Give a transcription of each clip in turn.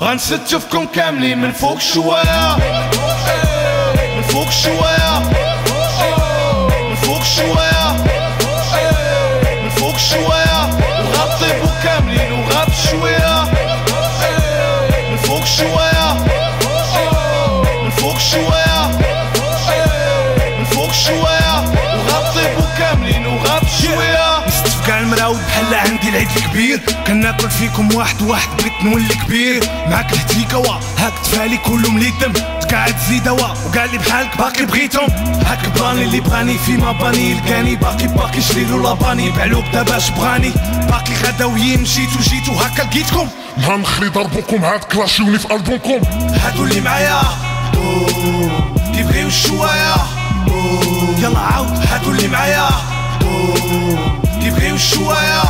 غنستفكم كاملين من فوق شوية، من فوق شوية، من فوق شوية، من فوق شوية، وغطيبو كاملين وغاب شوية، من فوق شوية، من فوق شوية، من فوق شوية، وغطيبو كاملين وغاب شوية. نستف كاع المراود بحال عندي العيد الكبير، كناكل فيكم واحد واحد بغيت نولي كبير. معاك الهتريكة وا هاك تفالي كلو مليتم، تقاعد زيدة وا وكاع اللي بحالك باقي بغيتهم. هاك بلاني اللي بغاني فيما باني لقاني، باقي شريلو لاباني بعلوك دابا بغاني، باقي غداويين مشيتو جيتو هاكا لقيتكم. نهار نخلي ضربوكم عاد كلاشيوني في البومكم. هادو اللي معايا كيبغيو الشواية، يلا عاود هادو اللي معايا كيبغيو الشواية.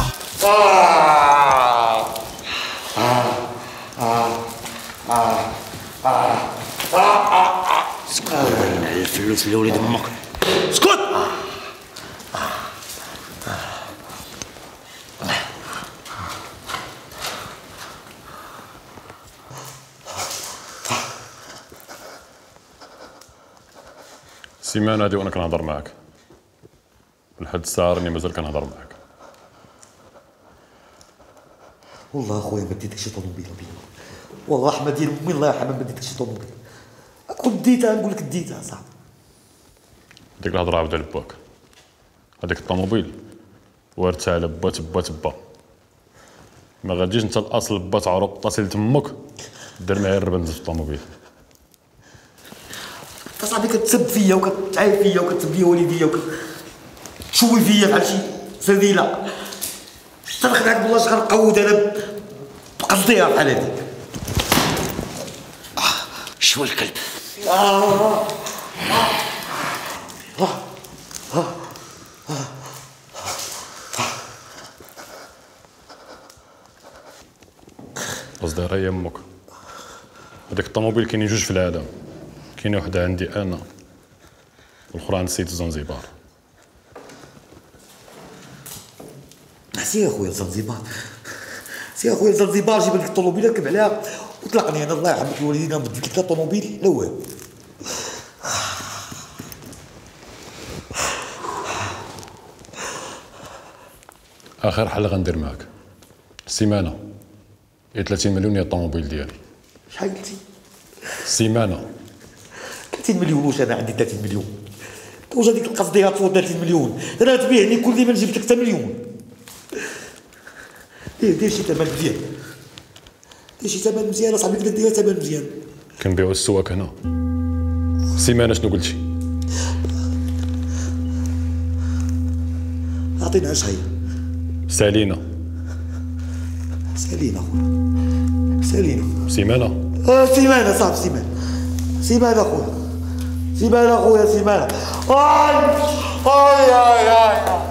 اسكت على الفلوس اللي وليد امك، اسكت. سيمانة هادي وانا كنهضر معاك، لحد الساعة راني مازال كنهضر معاك. والله اخويا ما ديتك شي طوموبيله بيا، والله رحمه ديال امي الله يرحمها ما ديتك شي طوموبيله. كون ديتها نقول لك ديتها صاحبي. ديك الهضرة عاود على باك، هاديك الطوموبيل وارثها على با تبا تبا، ما غاديش انت الاصل با تعرف طاسيل تمك دير معايا الربند في الطوموبيل. انت صاحبي كتسب فيا وكتعايب فيا وكتسب لي والديا وكتشوي فيا بحال شي سرديله. صدق معاك بالله اش غنقود انا بقصديها بحال هادي. شوي الكلب. قصدي راه يمك، هذاك الطوموبيل كاينين جوج في العالم، كاينه وحده عندي انا والاخرى عند سيد زنزبار. سير اخويا لزنزبار، سير اخويا لزنزبار، جيب لك الطوموبيله ركب عليها وطلقني انا الله يرحمك الوالدين، بديت لك الطوموبيل لا والو. اخر حل غندير معاك سيمانه، هي 30 مليون هي الطوموبيل ديالي. شحال قلتي؟ سيمانه 30 مليون. واش انا عندي 30 مليون؟ واش هذيك القصديه تفوت 30 مليون؟ انا تبيعني كل ما نجيب لك 3 مليون. دير شي ثمن مزيان، دير شي ثمن مزيان اصاحبي، كدا دير ثمن مزيان. كنبيعو السواك هنا. سيمانه شنو قلتي؟ عطينا اش هي؟ سالينا. سالينا اخويا، سالينا. سيمانه سيمانه صاحبي، سيمانه، سيمانه اخويا، سيمانه اخويا، سيمانه. اي اي اي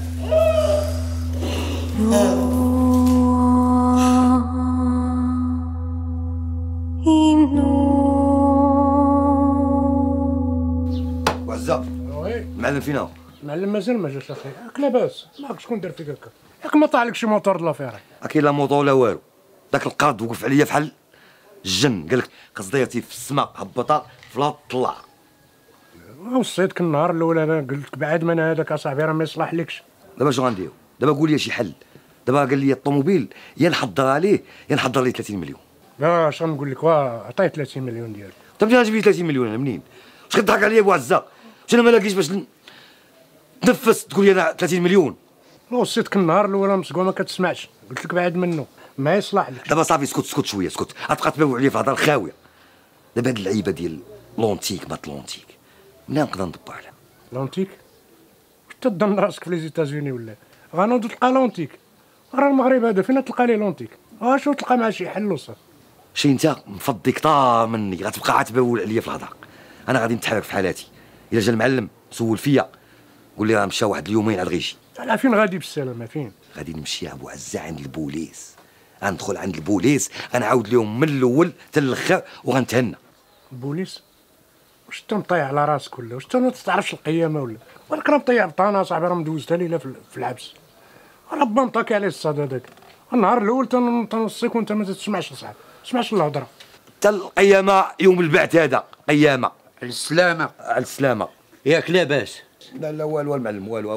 وعزة المعلم فينا هو؟ المعلم مازال ما جاش اخي. ياك لاباس، ماك شكون دار فيك هكا؟ ياك ما طلع لك شي موطور د لافيري؟ كاين لا موطور لا والو، داك القرد وقف عليا بحال الجن، قال لك قصديتي في السماء هبطها في الارض طلع. وصيتك النهار الاول انا قلت لك بعد من هذاك اصاحبي راه ما يصلحلكش. دابا شنو غنديرو؟ دابا قول لي شي حل. دابا قال لي الطوموبيل يا نحضرها ليه يا نحضر ليه 30 مليون. لا اش غنقول لك، عطيه 30 مليون ديالك. طيب منين غنجيب لي 30 مليون انا منين؟ واش كتضحك عليا بو عزة؟ واش انا ما لاقيش باش تنفس تقول لي انا 30 مليون؟ وصيتك النهار الاول مسكوا ما كتسمعش، قلت لك بعد منه ما يصلح لك. دابا صافي اسكت شويه، اسكت، غتبقى تباوع عليا في هضره خاويه. دابا هاد اللعيبه ديال لونتيك ما لونتيك منين نقدر ندبر عليها؟ لونتيك؟ واش تظن راسك في لي زيتازوني ولا؟ غنوض تلقى لونتيك، راه المغرب هذا فين تلقى ليه لونتيك؟ شو تلقى مع شي حل وصافي. شي انت مفضي كثار مني، غتبقى عاد تباول عليا في الهضره. انا غادي نتحرك في حالاتي، الا جا المعلم سول فيا قول لي راه مشى واحد اليومين عاد غيجي. على فين غادي بالسلامه؟ فين غادي نمشي ابو عزة عند البوليس، غندخل عند البوليس غنعاود لهم من الاول حتى الاخر وغنتهنى. البوليس؟ واش انت مطيع على راسك ولا واش انت ما تعرفش القيامه ولا؟ ولكن راه مطيع بطانه صاحبي، راه مدوزتها ليله في الحبس، راه با مطاكي عليه الصاد هذاك. النهار الاول تنوصيك وانت ما تسمعش صاحبي. سمعش الهضره. حتى القيامه يوم البعث هذا قيامه على السلامه. على السلامه. ياك لاباس؟ لا لا والو المعلم والو،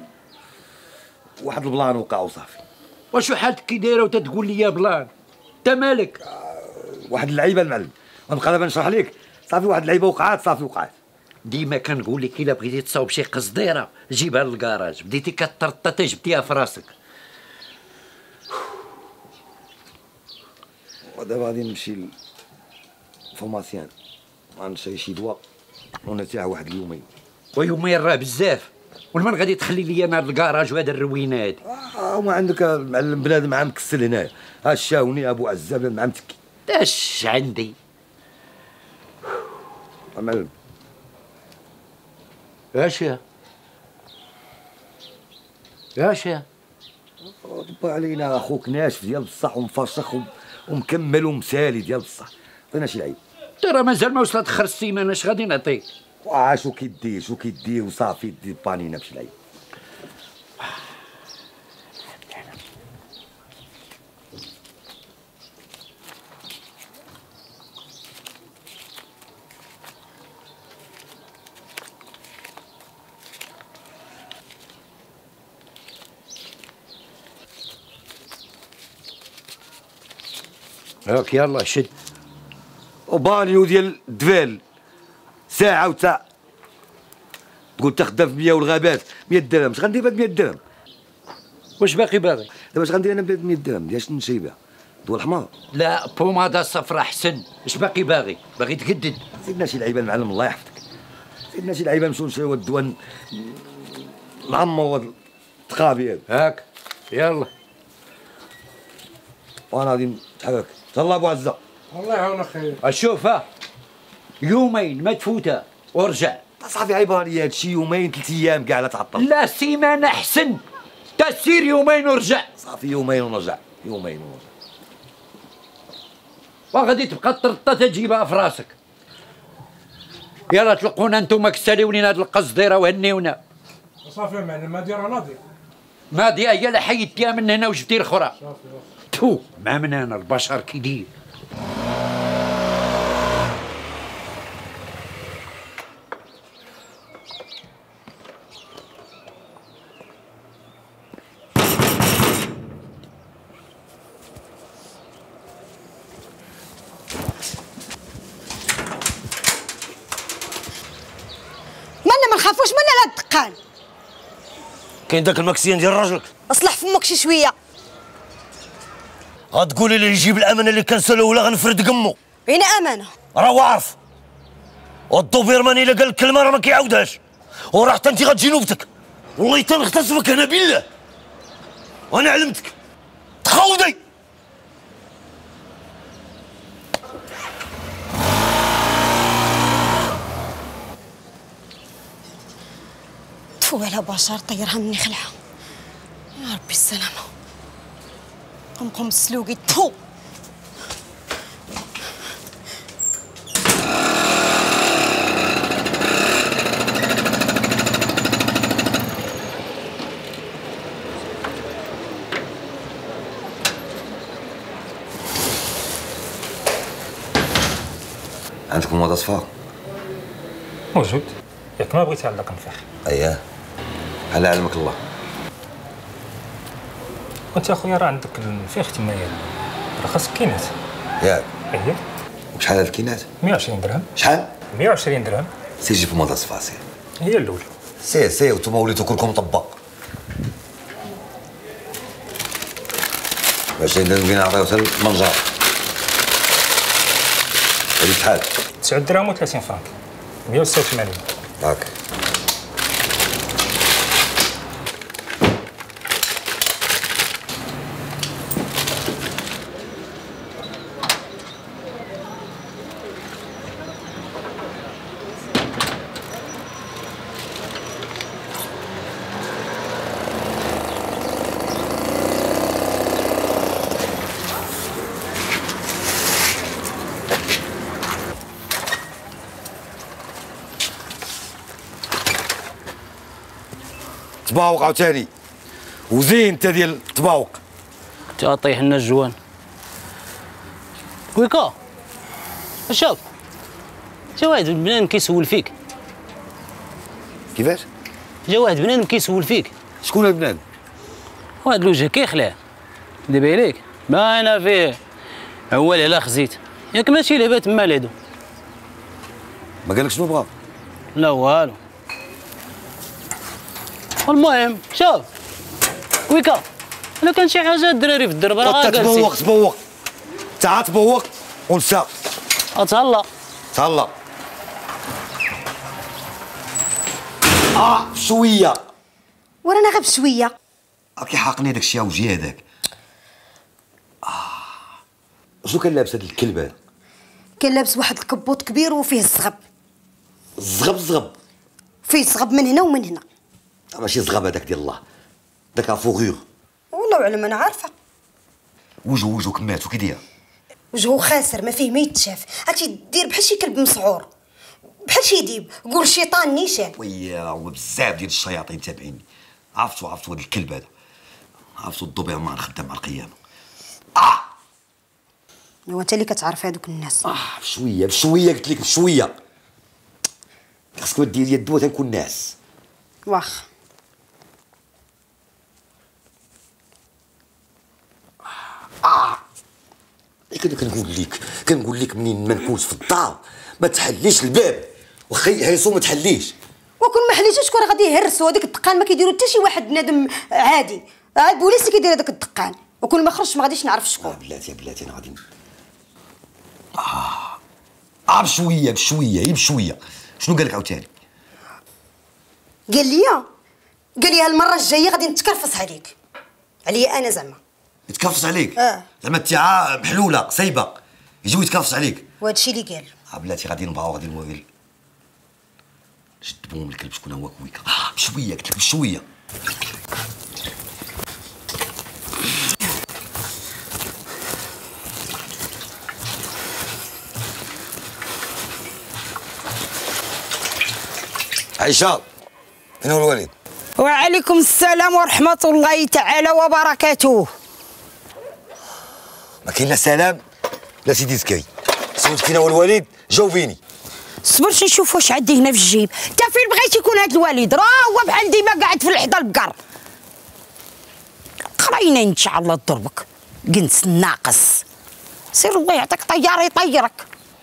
واحد البلان وقع وصافي. واشو حالتك كي دايره وتتقول لي يا بلان؟ انت مالك؟ واحد اللعيبه المعلم، غنبقى دابا نشرح لك. صافي واحد اللعيبه وقعات، صافي وقعات. ديما كنقول لك الا بغيتي تصاوب شي قصديره جيبها للكراج، بديتي كترطط جبتيها في راسك. ودابا غادي نمشي للفورماسيان، غنشري شي دواء ونرتاح واحد اليومين. ويومين راه بزاف، ولمن غادي تخلي لي انا الكراج وهذا الروينه هادي؟ وما عندك المعلم بنادم عام مكسل هنايا، ها الشاوني ابو عزاب مع متكي. اش عندي؟ المعلم اش طبا علينا اخوك ناشف ديال بصح ومفرشخ ومكمل ومسالي ديال بصح، عطينا شي لعيب. ترى مازال ما وصلت خر السيمانه، اش غادي نعطيك؟ شو كيدير وصافي دير بانينا بشي لعيب. هاك يلا شد. وبانيو ديال الدفال ساعة وتاع تقول تخدم في 100 والغابات 100 درهم. اش غندير بهاد 100 درهم؟ واش باقي باغي؟ دابا اش غندير انا بهاد 100 درهم؟ ديال شنو نشري بها؟ ضوء الحمار؟ لا بوماده صفرا احسن. اش باقي باغي تجدد؟ سيدنا شي لعيبه المعلم الله يحفظك، سيدنا شي لعيبه نمشيو نشريو الدواء نعمرو هاد التقابي هاد. هاك يلا. وانا غادي نتحرك. تهلا ابو عزه. الله يعاونك خير. اشوف يومين ما تفوتها ورجع. صافي عيباني هادشي، يومين 3 ايام كاع لا تعطل. لا سيمانه احسن، تسير يومين ورجع. صافي يومين ونرجع، يومين ونرجع. وغادي تبقى ترطة تجيبها في راسك. يلا تلقونا انتوما كساليوني هاد القصديره وهنيونا. صافي المعلم هادي راه ناضيه. ناضيه هي اللي حيدتيها من هنا وجبتي الاخرى. صافي تو ما من هنا البشر كي داير. ما نخافوش من هاد الدقان. كاين داك الماكسيان ديال راجلك، اصلح فمك شي شويه. غتقولي لي يجيب الامانه اللي كنسالو ولا غنفرد قمو. عين امانه راه عارف، والدوبيرمان الا قال لك كلمه راه ما كيعاودهاش، وراه حتى انت غتجي نوبتك. والله تنغتصبك هنا بالله، وانا علمتك تخوضي. تفو على بشر طيرها مني خلعه. يا ربي السلامه. قم السلوقي. تفو عندكم مواد اصفار؟ موجود، ياك ما بغيتي على القنفاخ. اييه على علمك الله. وانت اخويا راه عندك الفيخ تمايا، راه خاصك كينات. ياك؟ اييه. وشحال هاد الكينات؟ 120 درهم. شحال؟ 120 درهم. سير جيب مواد اصفار سير. هي الاولى. سير وانتوما وليتو كلكم طباق. 20 درهم بغينا نعطيو حتى المنجر. هادي شحال؟ 9 درهم و30 فرانك. 186. هاك. تباوق عاوتاني، وزين انت ديال التباوق. تعطيه لنا الجوان. كويكا شوف جا واحد بنادم كيسول فيك. كيفاش؟ جا واحد بنادم كيسول فيك. شكون هاد البنادم؟ واحد الوجه كيخلع دابا عليك باينه فيه عوال على خزيت ياك ماشي لعبه تما لهادو. ما قالك شنو بغا؟ لا والو. المهم شوف كويكا الا كان شي حاجه الدراري في الدرب راه غير تبوق تعال تبوق ونسى تهلا بشويه ورانا غير بشويه كيحاقني داك الشيء وجهي هذاك. شنو كان لابس هذا الكلب هذا؟ كان لابس واحد الكبوط كبير وفيه الزغب. الزغب فيه الزغب من هنا ومن هنا. ماشي الزغب هذاك ديال الله، داك فوغور. والله اعلم انا عارفه. وجهو كماتو كي داير؟ وجهو خاسر ما فيه ما يتشاف، هاتي دير بحال شي كلب مسعور بحال شي ديب، قول شيطان نيشان. ويا هو بزاف ديال الشياطين تابعيني. عرفتو هذا الكلب هذا، عرفتو الدوبيرمان خدام على القيامه. هو انت اللي كتعرف هذوك الناس. بشويه قلت لك بشويه. خاصك دير يدو تنكون ناس. واخا كنقول لك منين ما نكونش في الدار ما تحليش الباب، واخا يهرسوا ما تحليش. وكون ما حليتوش شكون غادي يهرسوا؟ هذيك الدقان ما كيديروا حتى شي واحد بنادم عادي، البوليس اللي كيدير هذاك الدقان، وكون ما خرجش ما غاديش نعرف شكون. بلاتي انا غادي بشويه. شنو قال لك عاوتاني؟ قال لي هالمره الجايه غادي نتكرفص عليك، عليا انا زعما. يتكرفص عليك؟ زعما التيعه محلوله صيبه يجيو يتكرفص عليك. وهذا الشيء اللي قال. بلاتي غادي نبغاو غادي نوري شد بوم الكلب شكون هو كويكا. بشويه قلت لك بشويه. عائشة فين هو الوالد؟ وعليكم السلام ورحمة الله تعالى وبركاته. ما كاين لا سلام لا سيدي زكري. سولتك فين هو الوالد؟ جاوبيني. صبرت نشوف واش عندي هنا في الجيب. انت فين بغيتي يكون هذا الوالد؟ راه هو بحال ديما قاعد في الحدا البقر. قراينا ان شاء الله ضربك قنس ناقص. سير الله يعطيك طيار يطيرك.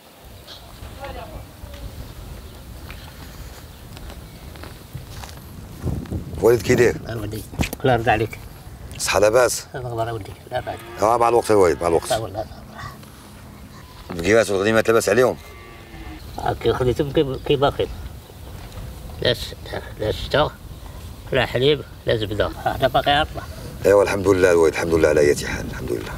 والد كي داير؟ ودي الله يرضى عليك. صحة لاباس؟ الله ودي لا بعد. مع الوقت الوالد مع الوقت. لا والله. البكيرات والغنيمات لاباس عليهم؟ كي خليتهم كي باقي. لا شتا لا حليب لا زبده، هذا باقي عطله. ايوا الحمد لله الوالد، الحمد لله على اية حال، الحمد لله.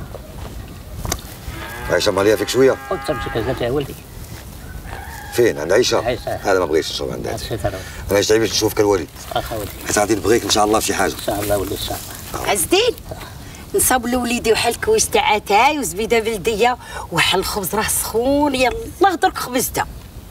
عايشة مالية فيك شوية؟ قلت تمشي كذا يا ولدي. فين؟ عند عيشة؟ عيشة. هذا ما بغيتش نشوف عند عيشة. انا عشت باش نشوفك الوالد. اخا ولدي. حيت غادي نبغيك ان شاء الله في شي حاجة. ان شاء الله ولدي ان شاء الله. عز الدين نصاوب لوليدي واحد الكويس تاع اتاي وزبيده بلديه واحد الخبز راه سخون، يلاه درك خبزته.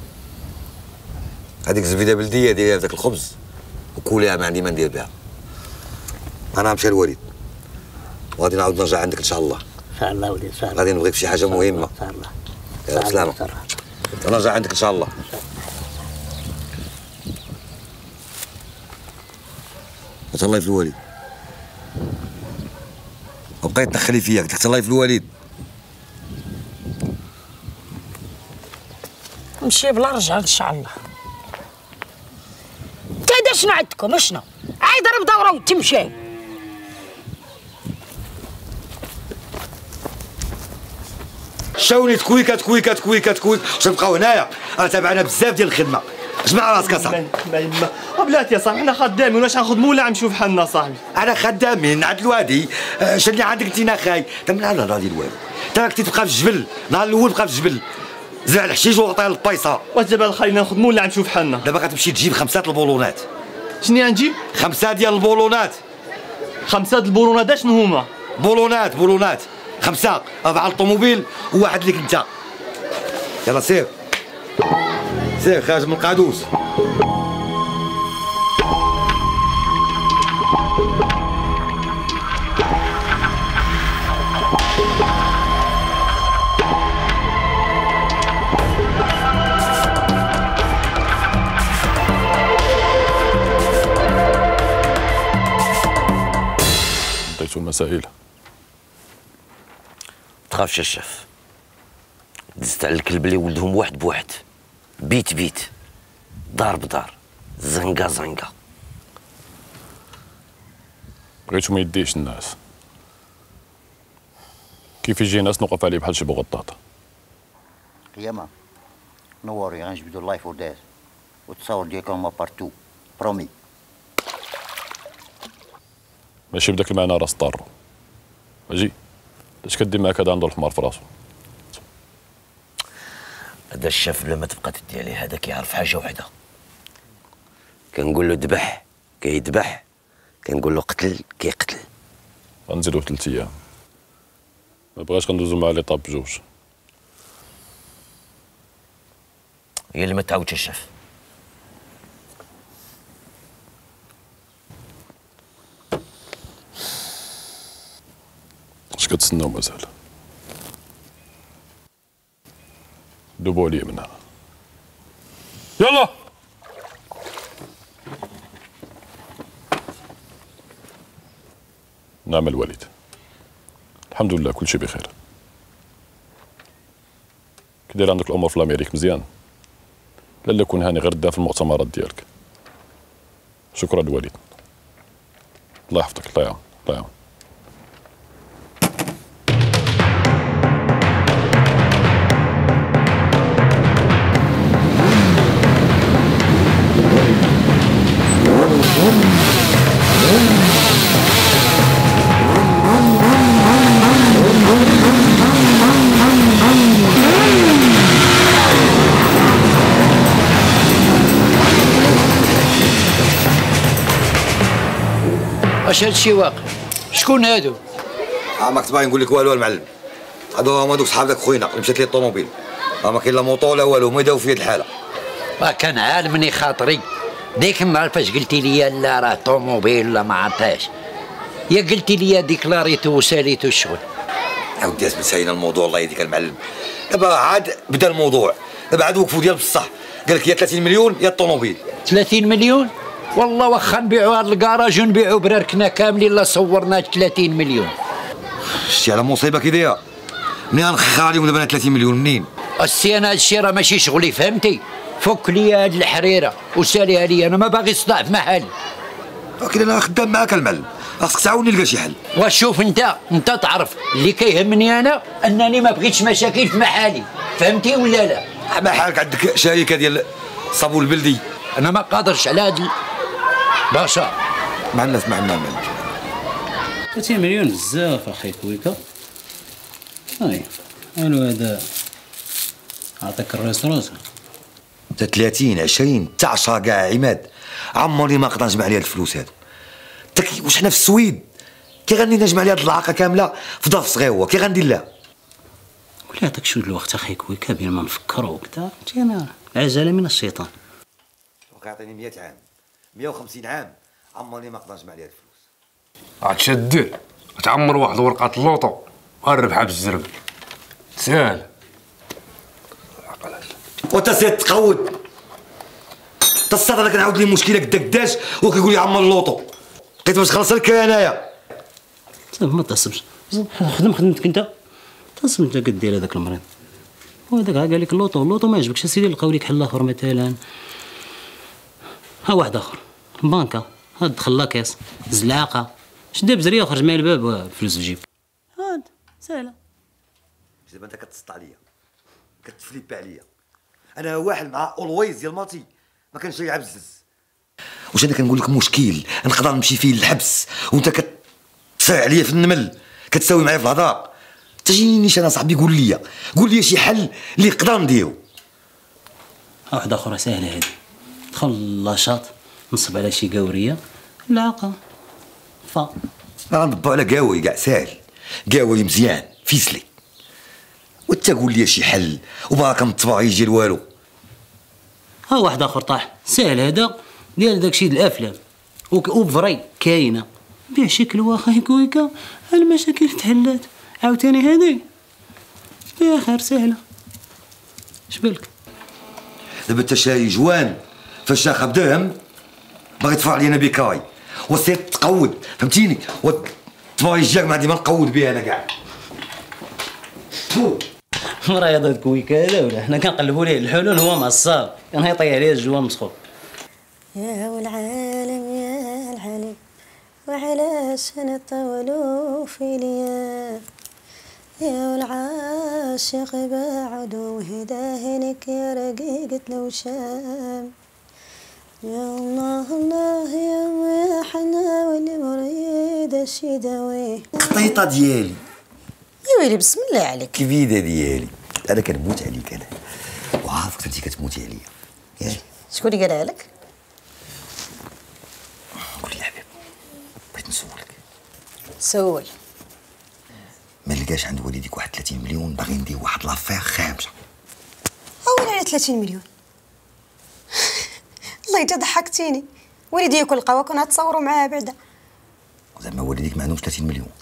هذيك الزبيده بلديه ديريها في ذاك الخبز وكوليها، ما عندي ما ندير بها. انا نمشي للوالد وغادي نعاود نرجع عندك ان شاء الله. ان شاء الله ولدي ان شاء الله. غادي نبغيك في شي حاجه مهمه. ان شاء الله. يا سلامة. نرجع عندك ان شاء الله. تهلاي في الوالد. وبقيت تدخلي فيا، قلت لك تهلاي في الوالد. نمشي بلا رجعه ان شاء الله. كاين شنو عندكم شنو؟ عايد ضرب دوره وتمشي. شاوني تكويكات باش نبقاو هنايا، راه تابعنا بزاف ديال الخدمه. جمع راسك اصاحبي. بلاتي يا صاحبي حنا خدامين، واش ناخذ مولا عم نشوف حالنا صاحبي. انا خدامين عند الوادي. شنو عندك انت خاي؟ لا راضي الوالد. انت راك تبقى في الجبل، النهار الاول بقى في الجبل. زرع الحشيش وغطيه البيصه. واش دابا خلينا ناخذ مولا عم نشوف حالنا. دابا غتمشي تجيب 5 البولونات. شنو غنجيب؟ 5 ديال البولونات. 5 البولونات شنو هما؟ بولونات 5، 4 الطوموبيل وواحد ليك انت. يلا سير خارج من القادوس. لقيتو المسائل؟ تخافش الشاف، دزت على الكلب اللي ولدهم واحد بواحد، بيت بيت، دار بدار، زنقه زنقه. بغيتو ما يديش الناس، كيف يجي ناس نوقف عليه بحال شي بغطاطه. قيامة نوري غنجبدو اللايف وداز والتصاور ديالكم بارتو برومي. ماشي بداك المعنى راس طارو. اجي اش كدير معاك هذا عنده الحمار في راسو؟ هذا الشاف بلا ما تبقى تدي عليه، هذا كيعرف حاجه وحده. كنقول له ذبح كيذبح، كنقول له قتل كيقتل. غنزيدو 3 ايام، ما بغاش غندوزو مع لي طاب بجوج. هي اللي ما تعاودش الشاف. اش كتسناو مازال؟ دوبوا عليا من هنا. يلا نعم الوالد، الحمد لله كل شيء بخير. كي داير عندك الامور في الامريك مزيان؟ لا كون هاني غير دا في المؤتمرات ديالك. شكرا الوالد، الله يحفظك. الله يعاون الله يعاون. اش هادشي واقع؟ شكون هادو؟ ماك باغي نقول لك والو المعلم، هادو هما دوك صحاب داك خوينا اللي مشات ليه الطوموبيل، ما كاين لا موطو لا والو، هما يداو في هاد الحاله. كان عالمني خاطري ديك النهار فاش قلتي لي لا راه طوموبيل لا ما عرفتهاش، يا قلتي لي ديكلاريتو وساليتو الشغل. عاودي اسمع ساينا الموضوع الله يهديك المعلم، دابا عاد بدا الموضوع، دابا عاد وقفوا ديال بصح، قال لك يا 30 مليون يا الطوموبيل. 30 مليون؟ والله واخا نبيعوا هاد الكراج ونبيعوا براركنا كاملين لا صورنا 30 مليون. شتي على مصيبه كي دايره، منين غنخخر عليهم دابا 30 مليون منين؟ السي انا هادشي راه ماشي شغلي فهمتي، فك لي هاد الحريره وساليها لي، انا ما باغي صداع في محلي. ولكن انا خدام معاك المعلم، خاصك تعاوني نلقى شي حل. وشوف انت تعرف اللي كيهمني انا انني ما بغيتش مشاكل في محلي، فهمتي ولا لا؟ ما حالك عندك شركه ديال الصابون البلدي، انا ما قادرش على هاد باشا مع الناس مع المعلم. 30 مليون بزاف اخي كويكا. هاي الو هذا عطاك الراس راسه. 30 20 حتى 10 كاع عماد، عمري ما نقدر نجمع عليها الفلوس هادو. واش حنا في السويد كي غادي نجمع عليها هاد العاقه كامله في ظرف صغير، هو كي غندير لها؟ قول لي عطاك شويه الوقت اخي كويكا بين ما نفكروا وكذا، انا العجله من الشيطان. كيعطيني 100 عام 150 عام عمري ما نقدر نجمع عليها الفلوس. عاد شدير تعمر واحد ورقه اللوطو الربحه بالزرب ساهل. وانت سير تقود تصدر لك نعاود لي مشكله قداك داش وكيقول لي عمر اللوطو، لقيت باش خلص لك انايا. ما تعصبش، خدم خدمتك انت، تعصب انت كدير هذاك المريض وهذاك قال لك اللوطو ما عجبكش اسيدي لقاو لك حل اخر مثلا. ها واحد اخر بانكا، ها دخل لاكيس زلاقه شد بزريه وخرج من الباب وفلوس في جيب. هاد سهله. دابا انت كتسط عليا كتفليبي عليا، انا واحد مع اولويز ديال ماتي ما كانش يعبزز. واش انا كنقول لك مشكل نقدر نمشي فيه للحبس وانت كتصيع عليا في النمل كتساوي معايا في الهضره؟ تجينيش انا صاحبي قول لي شي حل اللي نقدر نديرو. واحده اخرى سهله هذه، دخل لاشاط نصب على شي قاوريه العاقه غنضبو على قاوي كاع ساهل، قاوي مزيان فيسلي، وانت قول لي شي حل وباقا متباغي يجي والو. ها واحد اخر طاح ساهل هذا ديال داكشي د الافلام وبفري كاينه، بيع شكل واخا كويكا المشاكل تحلات. عاوتاني هذه فيها خير سهله. اش بالك دابا انت شاي جوان فاش تاخذ درهم باغي تدفع لي انا بكاي وسير تقود فهمتيني، الطوايش ديالك ما عندي ما نقود بها انا كاع. مرا يا كويك هذا ولا حنا كنقلبوا ليه الحلول هو معصاب كان هيطيح عليه الجوا مسخوط. يا والعالم يا العالم وعلاش نطولوا في ليام يا والعاشق بعد وهداه لك يا رقيقة الوشام يا الله الله يا حنا واللي مريد شي داويه. قطيطه ديالي يا ويلي بسم الله عليك. كبيده ديالي انا كنموت عليك انا وعارفك انت كتموتي عليا ياك. شكون اللي قالها لك؟ قول لي حبيب بغيت نسولك. سول. ما لقاش عند والديك واحد 30 مليون باغي ندير واحد لافير خامجه. اول على 30 مليون الله يتا ضحكتيني. والدي ياكل القهوه كنا تصوروا معاه بعدا. زعما والديك ما عندوش 30 مليون؟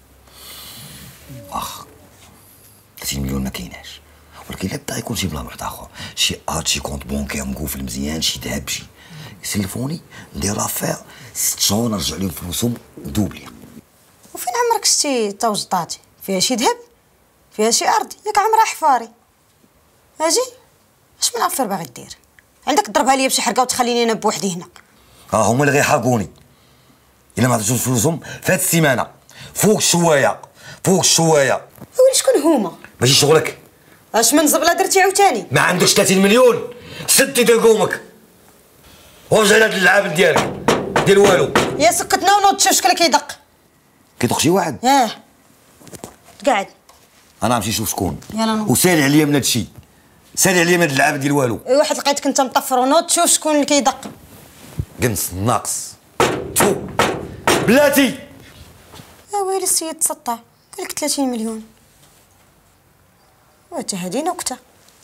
واخ 30 مليون ما كايناش، ولكن لا يكون شي بلان واحد اخر، شي ارت شي كونت بونكير مقوفل مزيان، شي ذهب شي يسلفوني ندير لافير 6 شهور نرجع لهم فلوسهم دوبلي. وفين عمرك شتي توجطاتي؟ فيها شي ذهب؟ فيها شي ارض؟ ياك عمرها حفاري. اجي اش من افير باغي دير؟ عندك تضربها ليا بشي حرقه وتخليني انا بوحدي هنا. هما اللي غيحرقوني الا ما عطيتهمش فلوسهم في هاد السيمانه. فوق شويه فوق شويه. ويلي شكون هما؟ ماشي شغلك. اش من زبله درتي عاوتاني؟ ما عندكش 30 مليون سدي دقومك ورجع لهاد اللعاب ديالك دير والو. يا سكتنا ونوض تشوف شكون كيدق. كيدق شي واحد؟ قاعد انا غنمشي نشوف شكون. يلا نوض. وسالي عليا من هادشي، سالي عليا من هاد اللعاب ديال والو. واحد لقيتك انت مطفر ونوض تشوف شكون اللي كيدق. قنص ناقص تفو بلاتي. يا ويلي السيد تسطع قالك 30 مليون وتا هادي نكته.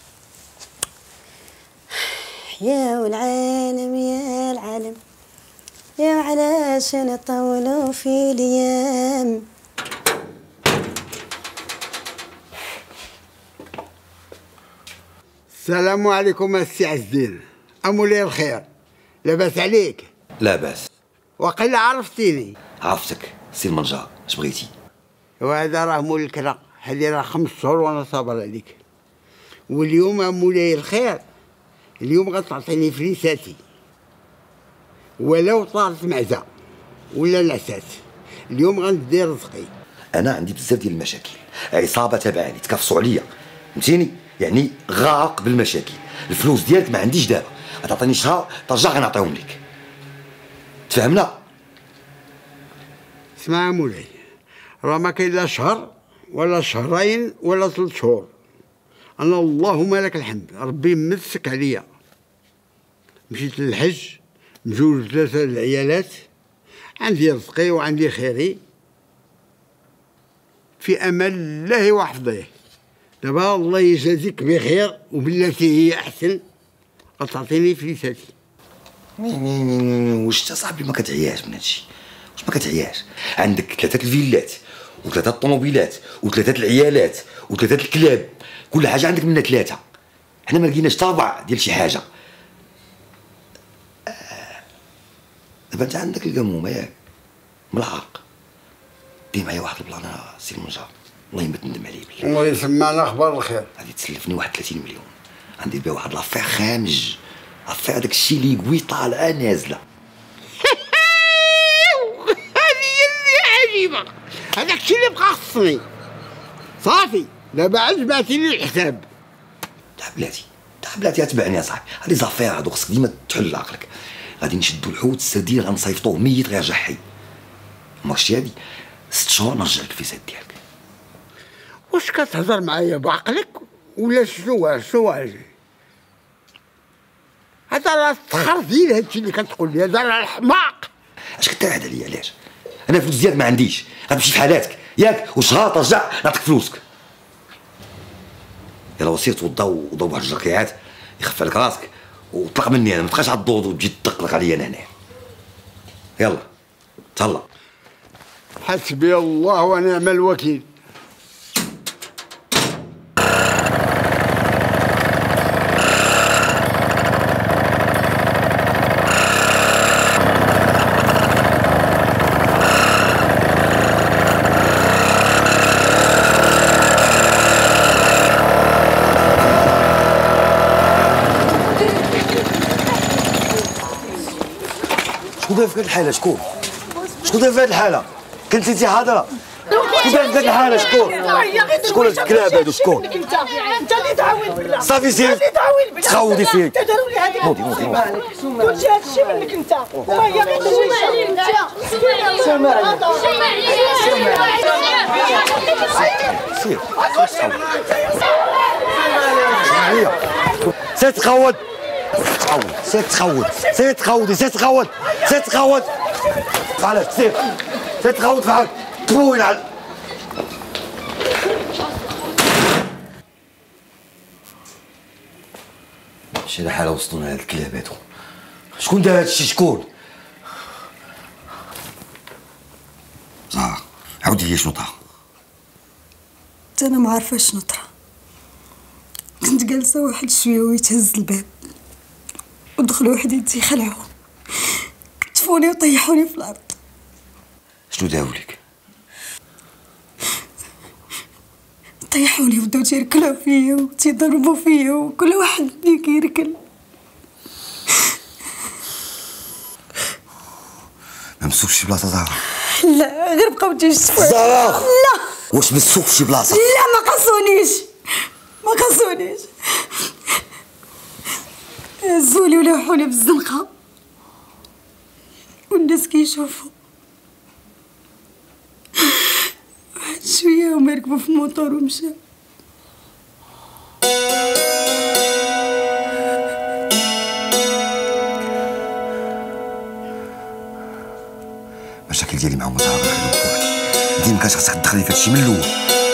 يا والعالم يا العالم يا علاش نطولوا في ليام. السلام عليكم السي عز الدين. امولي الخير، لاباس عليك؟ لا باس. وقيلا عرفتيني؟ عرفتك سي المنجار، اش بغيتي؟ وهذا راه مول الكرا، هذه راه 5 شهور وانا صابر عليك. واليوم امولاي الخير، اليوم غتعطيني فليساتي ولو طارت معزه ولا العساس. اليوم غندي رزقي. انا عندي بزاف ديال المشاكل، عصابه تابعاني تكفصوا عليا فهمتيني، يعني غارق بالمشاكل. الفلوس ديالك ما عنديش دابا، غتعطيني شهر ترجع غنعطيهم لك. تفهمنا؟ اسمع مولاي، راه ما كاين لا شهر ولا شهرين ولا 3 شهور. انا اللهم لك الحمد ربي مسك عليا. مشيت للحج مزوج 3 العيالات، عندي رزقي وعندي خيري في امان الله وحفظه. دابا الله يجازيك بخير وبالتي هي احسن غتعطيني فليساتي. واش انت صاحبي ما كتعياش من هادشي؟ واش ما كتعياش؟ عندك 3 الفيلات و3 الطوموبيلات و3 العيالات و3 الكلاب، كل حاجه عندك منها 3. حنا ما لقيناش حتى 4 ديال شي حاجه. دابا انت عندك القمومه ياك ملعق. دير معايا واحد البلان سي المنجار، والله ما تندم عليه بالله. الله يسمعنا اخبار الخير. غادي تسلفني واحد 30 مليون، غندير بها واحد لافير خامج، لافير داك الشيء اللي يقوي طالعه نازله. هذه هي اللي عجيبه، هذاك الشيء اللي بقى خصني. صافي دابا عاد جمعتي لي الحساب. تاع بلاتي اتبعني يا صاحبي، هادي زافير هادو خصك ديما تحل عقلك. غادي نشدو الحوت السردين غنصيفطوه ميت غيرجع حي. ما شتي هادي 6 شهور نرجع لك الفيزات ديالك. واش كتهضر معايا بعقلك ولا شنو هذا راه تخرزيل هادشي اللي كتقول لي، هذا راه الحماق. اش كتعاد عليا علاش؟ انا فلوس ديالك ما عنديش، غتمشي في حالاتك ياك وشهر ترجع نعطيك فلوسك. يلا وسير توضا وضرب واحد الجركيعات يخفى لك راسك وطلق مني انا، ما تبقاش عضوض وتجي تدقلق عليا انا هنايا. يلا تهلا. حسبي الله ونعم الوكيل. شكون داير في هذه الحاله؟ شكون داير في هذه الحاله؟ كنتي انت حاضره؟ شكون داير في هذه الحاله؟ شكون هاد الكلاب هادو؟ شكون؟ انت اللي تعاون بالله صافي سير تخاودي فيه. نوضي قلتي هذا الشيء منك انت وهي غير سير تخود فعلك سير تخود فعلك تبوين على شي حاله وصلونا لهاد الكلاب هادو. شكون دار هادشي؟ شكون؟ زهرة عاودي لي شنو طرا. انا ما عارفه شنو طرا. كنت جالسه واحد شويه ويتهز الباب ودخلوا وحدين خلعوهم كتفوني وطيحوني في الارض. شنو داو لك؟ طيحوني وبداو تيركلوا فيا وتيضربوا فيا وكل واحد بدا كيركل. ما مسوك شي بلاصه زهرة؟ لا غير بقاو تيشتفوا. زهرة لا واش مسوك في شي بلاصه؟ لا ما قصونيش هزولي ولوحوني بالزنقه والناس كيشوفوا. واحد شويه هما ركبوا في الموطور ومشاو. المشاكل ديالي معاهم زهرة غنحلهم بوحدي. انت ما كانش خاصك تدخلي في هادشي من الاول.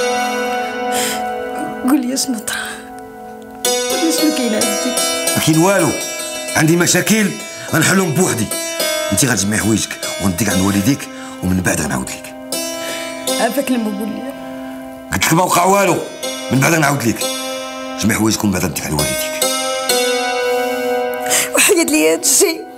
قول لي شنو طرا؟ شنو كاين عندك؟ ما كاين والو. عندي مشاكل غنحلهم بوحدي. انت غتجمعي حوايجك ونديك عند والديك ومن بعد غنعاود لك. عافاك لما قول لي. قلت لك ما وقع والو، من بعد غنعاود لك. جمعي حوايجك ومن بعد نديك عند والديك. وحيد لي هاد الشيء.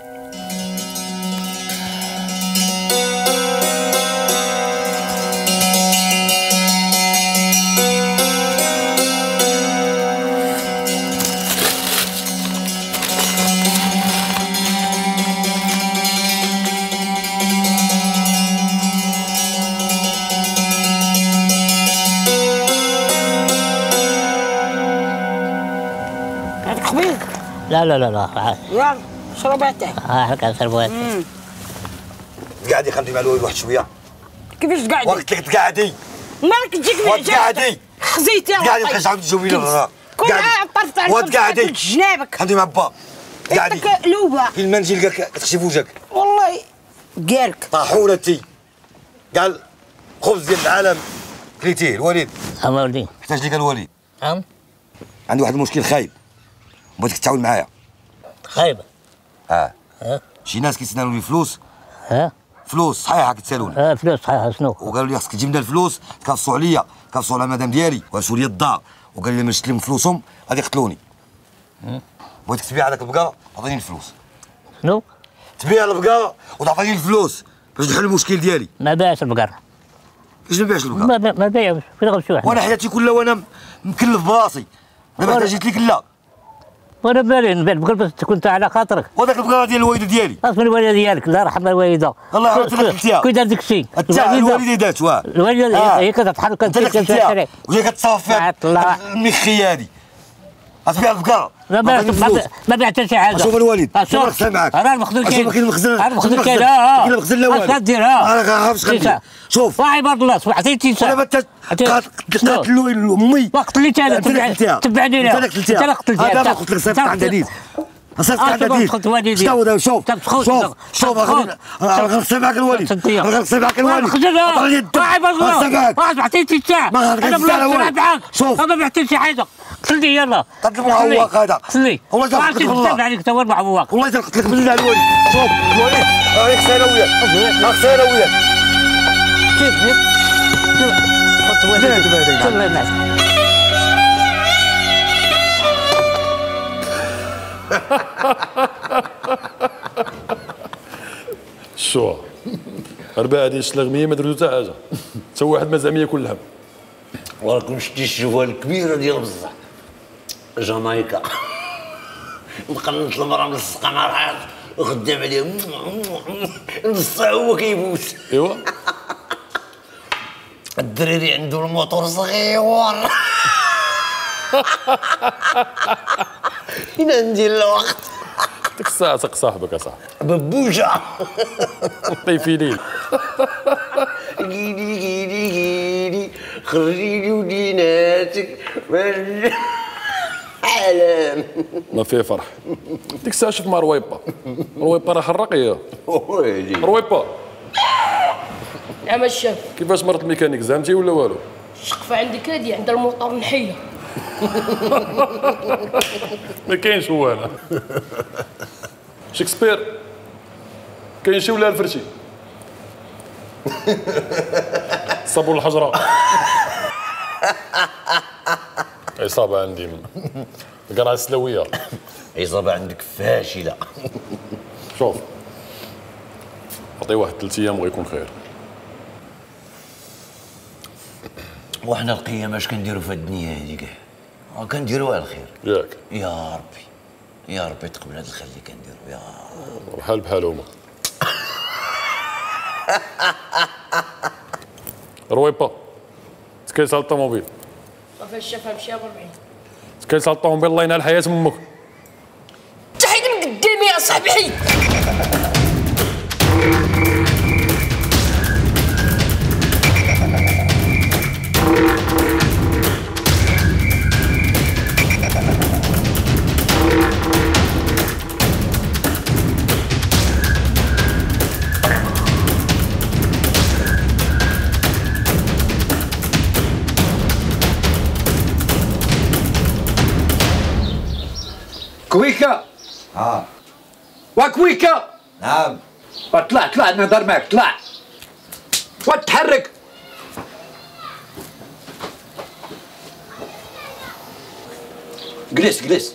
لا يلا شرب عتاك. هاك نشربوها. تقعدي خمدي مع الوالد واحد شويه. كيفاش تقعدي؟ وقت لك تقعدي. مالك تجيك العجاج. تقعدي. خزيتي تقعدي مابقاش تعاودي تجاوبي لي. كون طرفت على وتقعدي جنابك. خمدي مع با. قعدي. عندك لوبه. كاين المنجل قالك تخشي في وجهك. والله قالك. طاحونه تي. قال خبز ديال العالم كليتيه الوليد. ولدي. احتاج لك الوليد. عندي واحد المشكل خايب. بغيتك تعاون معايا. خايبه. شي ناس كيتسناو لي فلوس. فلوس صحيحه كتسالوني. فلوس صحيحه شنو؟ وقالوا لي خاصك تجيب لنا الفلوس تكافصوا عليا، كافصوا على مدام ديالي وغنشوفوا لي الدار، وقال لي ما شفت لهم فلوسهم غادي يقتلوني. بغيتك تبيع هذاك البقره وتعطيني الفلوس. شنو؟ تبيع البقره وتعطيني الفلوس باش نحل المشكل ديالي. ما باعش البقره. كيفاش ما باعش البقره؟ ما بايعش، فين غنمشيو حنا؟ وانا حياتي كلها وانا مكلف براسي، دابا احتاجيت لك لا. وانا بالي نبيع البقر باش تكون انت على خاطرك. وهذاك البقره ديال الوالده ديالي. اصلا الوالده ديالك الله يرحم الوالده. الله يرحم قلتيها. كي دار داك الشيء. الوالده دات واه. الوالده هي كتحرك انت اللي قلتيها وهي كتصرف فيها المخي هادي. غتبيع البقره. ما بعت حتى شي حاجه. شوف الوالد شوف خصها معاك. راه المخزن كاين. شوف كاين المخزن. راه المخزن كاين. كاين المخزن الاول. اش غدير؟ انا كنعرفش غندير. شوف واعي بارك الله عطيتي انت. دابا قاتلوا امي. ما قتليت انا تبعني لا. انت اللي قتلتيها. دابا قلت لك صيفط عند ديد. صيفط عند ديد. شنو دابا شوف غنغسل معاك الوالد. غنغسل معاك الوالد. واعي بارك الله. عطيتي انت. انا بلا معاك. شوف ما بعتي شي حاجه. قتلني يلا. قتل المعوق هذا. قتلني. والله قتلك بالله. عليك تا هو المعوق. والله قتلك بالله الوالد. شوف الوالد راك ثانويات. راك ثانويات. كيف حط والديك كل الناس. شو 4 ديال الشلغميه ما درتو حتى حاجه، حتى واحد ما زعما ياكل اللحم. وراكم شتي الشوفه الكبيره ديال بزاف جامايكا مقنط المراه ملصقه مع راسها وخدام عليه نص ساعه هو كيبوس. ايوا الدراري عنده الموتور صغير. فين ندير الوقت؟ ديك الساعه تق صاحبك اصاحبي ببوجه. طيفي ليل. قيلي خرجي وديناتك عالم. ما فيه فرح. ديك الساعه شوف مع رويبه راه حرق يا رويبه. نعم الشاف. كيفاش مرت الميكانيك زعمتي ولا والو؟ الشقفه عندك هادي عند الموطور نحيه. ما كاينش هو انا. شكسبير كاين شي ولا الفرشي؟ صابون الحجره. عصابه عندي من القرعه السلويه. عصابه عندك فاشله. شوف عطيه واحد 3 ايام وغيكون خير. وحنا القيامه اش كنديروا في الدنيا هذه كاع؟ كنديروها الخير ياك. يا ربي يا ربي تقبل هذا الخير اللي كنديرو يا بحال بحالهما. رويبا تكيس على الطوموبيل. صافي الشاف مشى 40. تكيس على الطوموبيل الله ينال حياة امك. تحيد من قدامي يا صاحبي حيد. كويكا. وكويكا. نعم. طلع نهضر معك طلع. وتحرك. جلس.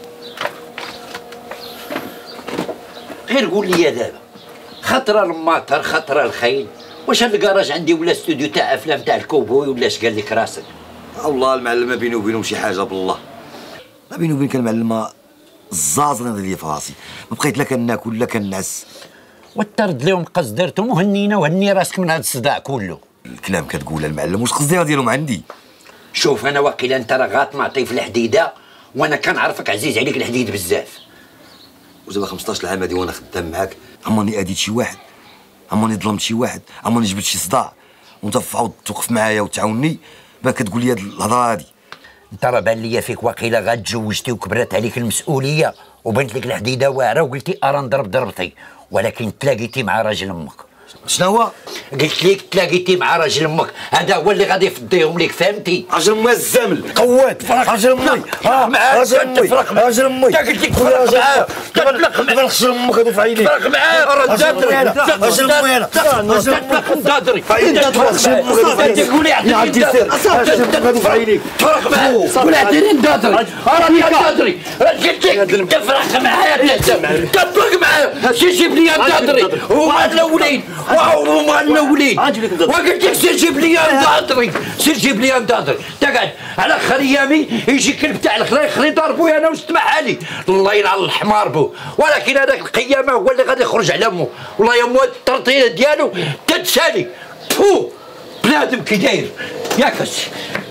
غير قول لي دابا خطره الماطر خطره الخيل، واش هاد الكراج عندي ولا استوديو تاع افلام تاع الكوبوي ولا اش قال لك راسك؟ والله المعلم ما بيني وبينهم شي حاجه بالله. ما بيني وبينك المعلم الزازر هذا اللي في راسي، ما بقيت لا كناكل لا كنعس. وترد لهم قصدرتهم وهنينا وهني راسك من هذا الصداع كله. الكلام كتقول المعلم واش قصدي ديالهم عندي؟ شوف انا واقيلا انت راه غاطمعطي في الحديده وانا كنعرفك عزيز عليك الحديد بزاف. ودابا 15 عام هادي وانا خدام معاك، عمرني اديت شي واحد، عمرني ظلمت شي واحد، عمرني جبت شي صداع، وانت عاود توقف معايا وتعاوني ما كتقول لي هاد الهضره هادي. انت راه بان ليا فيك واقيلا غاتزوجتي وكبرت عليك المسؤوليه وبنت لك الحديده واعره وقلتي ارا نضرب ضربتي، ولكن تلاقيتي مع راجل امك. شنو هو؟ قلت لك تلاقيتي مع راجل امك، هذا هو اللي غادي يفضيهم لك فهمتي؟ راجل امي الزامل قوات راجل امي راجل امي راجل امي قلت لك تفرق معاه تفرق معاه راجل امك هذو في عينيك تفرق معاه راجل امي انا تفرق ندادري تقول لي عندي سير هذو في عينيك تفرق معاه قول عطيني ندادري راني ندادري قلت لك تفرق معاه تفرق معاه سير جيب لي ندادري هما الاولين وهما الاولين وقلت لك سير جيب لي ندادري سير جيب لي ندادري تقعد على خريامي يجي كلب تاع الخري ضربوه انا وسط محالي الله يلعن الحمار بو، ولكن هذاك القيامه هو اللي غادي يخرج على امه والله يا مو الترطيله ديالو تتسالي فو بنادم كي داير ياك اسي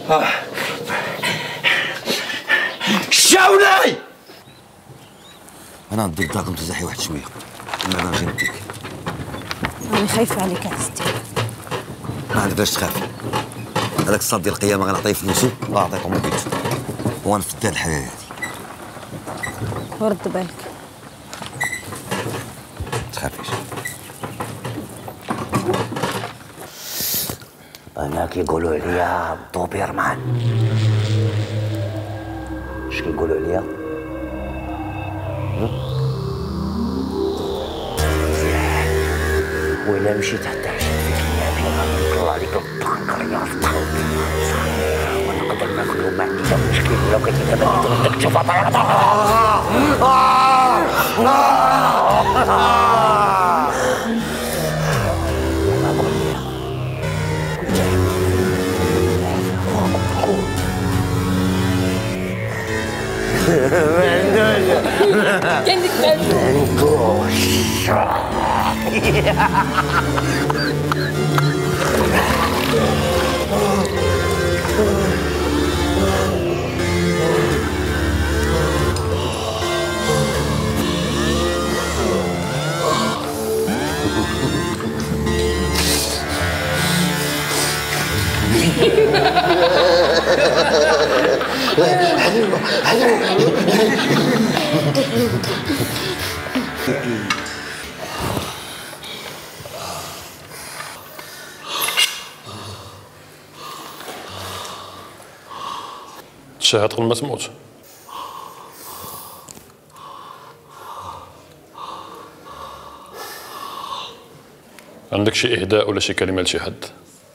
شاولاي. انا ندير الطاقم تزحي واحد شويه انا نجي نديك. راني خايفه عليك عزتي. ما عندكش تخاف، هذاك الصاد ديال القيامه غنعطيه فلوسو الله يعطيكم البيت ونفد هاد الحياه هادي. ورد بالك تخافيش. انا كيقولوا عليا دوبيرمان. اش كيقولوا عليا؟ وإلا مشيت حتى عشت فيك النبي غادي يطلع عليك الطنكر يا فطر ونقدر ناكلو ما عندي لا مشكل ولو كنت دابا بدك تشوف تشهد قبل ما تموت. عندك شي إهداء ولا شي كلمة لشي حد؟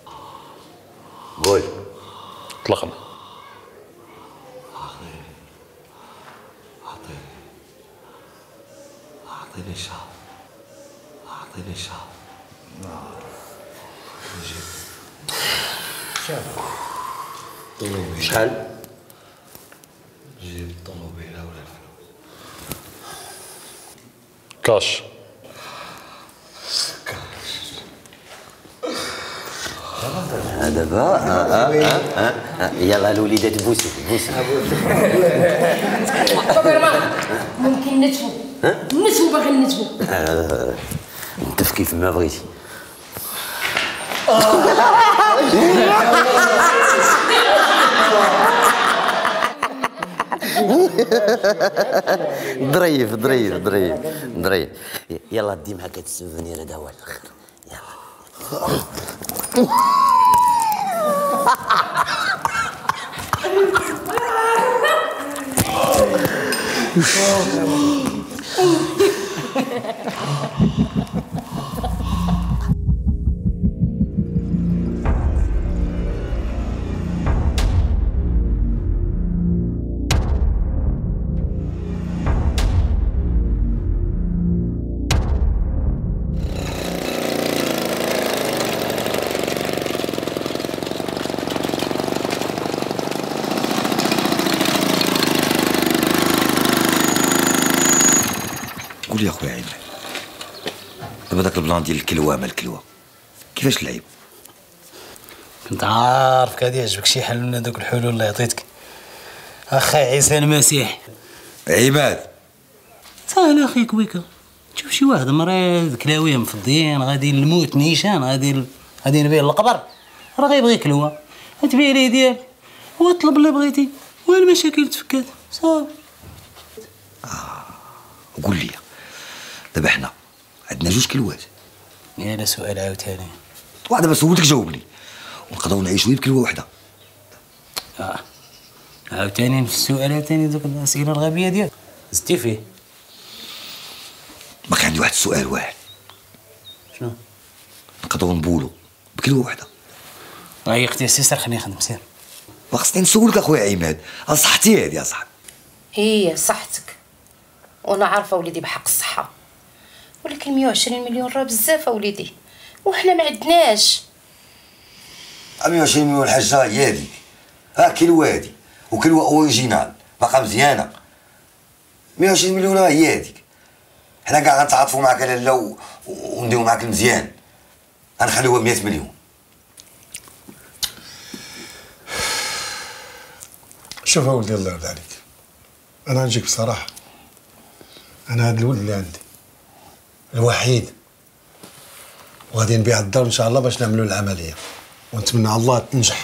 قول. اطلقنا. أعطيني شهر. أعطيني شهر. شحال؟ جيب الطوموبيلة ولا الفلوس. كاش. دابا يلا الوليدات بوسوا بوسوا. ممكن نتفو نتفو باغي نتفو. نتف كيف ما بغيتي. ظريف ظريف ظريف ظريف. يلا دي معاك هاد السوفونير هذا هو الاخر. يلا. قول يا خويا عيمن، دابا داك البلان ديال الكلوه ما الكلوه كيفاش لعب؟ كنت عارفك غادي يعجبك شي حل من هذوك الحلول اللي عطيتك اخي عيسى المسيح. عماد سهل اخي كويكا، تشوف شي واحد مريض كلاويه مفضيين غادي نموت نيشان غادي نبيع القبر، راه غيبغي كلوه تبيع ليه ديالك واطلب اللي بغيتي والمشاكل تفكات صافي. قول لي دابا حنا عندنا جوج كلوات. يا لا سؤال عاوتاني. دابا سولتك جاوبني ونقدروا نعيشوا بكلوه وحده. عاوتاني في السؤال عاوتاني دوك الاسئله الغبيه ديالك زدتي فيه. ما كان عندي واحد السؤال واحد. شنو؟ نقدروا نبولوا بكلوه وحده. هاي اختي السيسر خليني نخدم سير. خصني نسولك اخويا عماد، صحتي هادي يا صاحبي. هي صحتك وانا عارفه وليدي بحق الصحه، ولكن 120 مليون راه بزاف وليدي وحنا ما عندناش. 120 مليون الحاجه هي هاديك، ها كلوه هادي وكلوه اوريجينال باقا مزيانه. 120 مليون هي هاديك. حنا كاع غنتعاطفوا معاك لالا ونديروا معاك المزيان، غنخليوها 100 مليون. شوف اولدي الله يرضى عليك، انا نجيك بصراحه، انا هذا الولد اللي عندي الوحيد وغادي نبيع الدار ان شاء الله باش نعملوا العمليه ونتمنى على الله تنجح.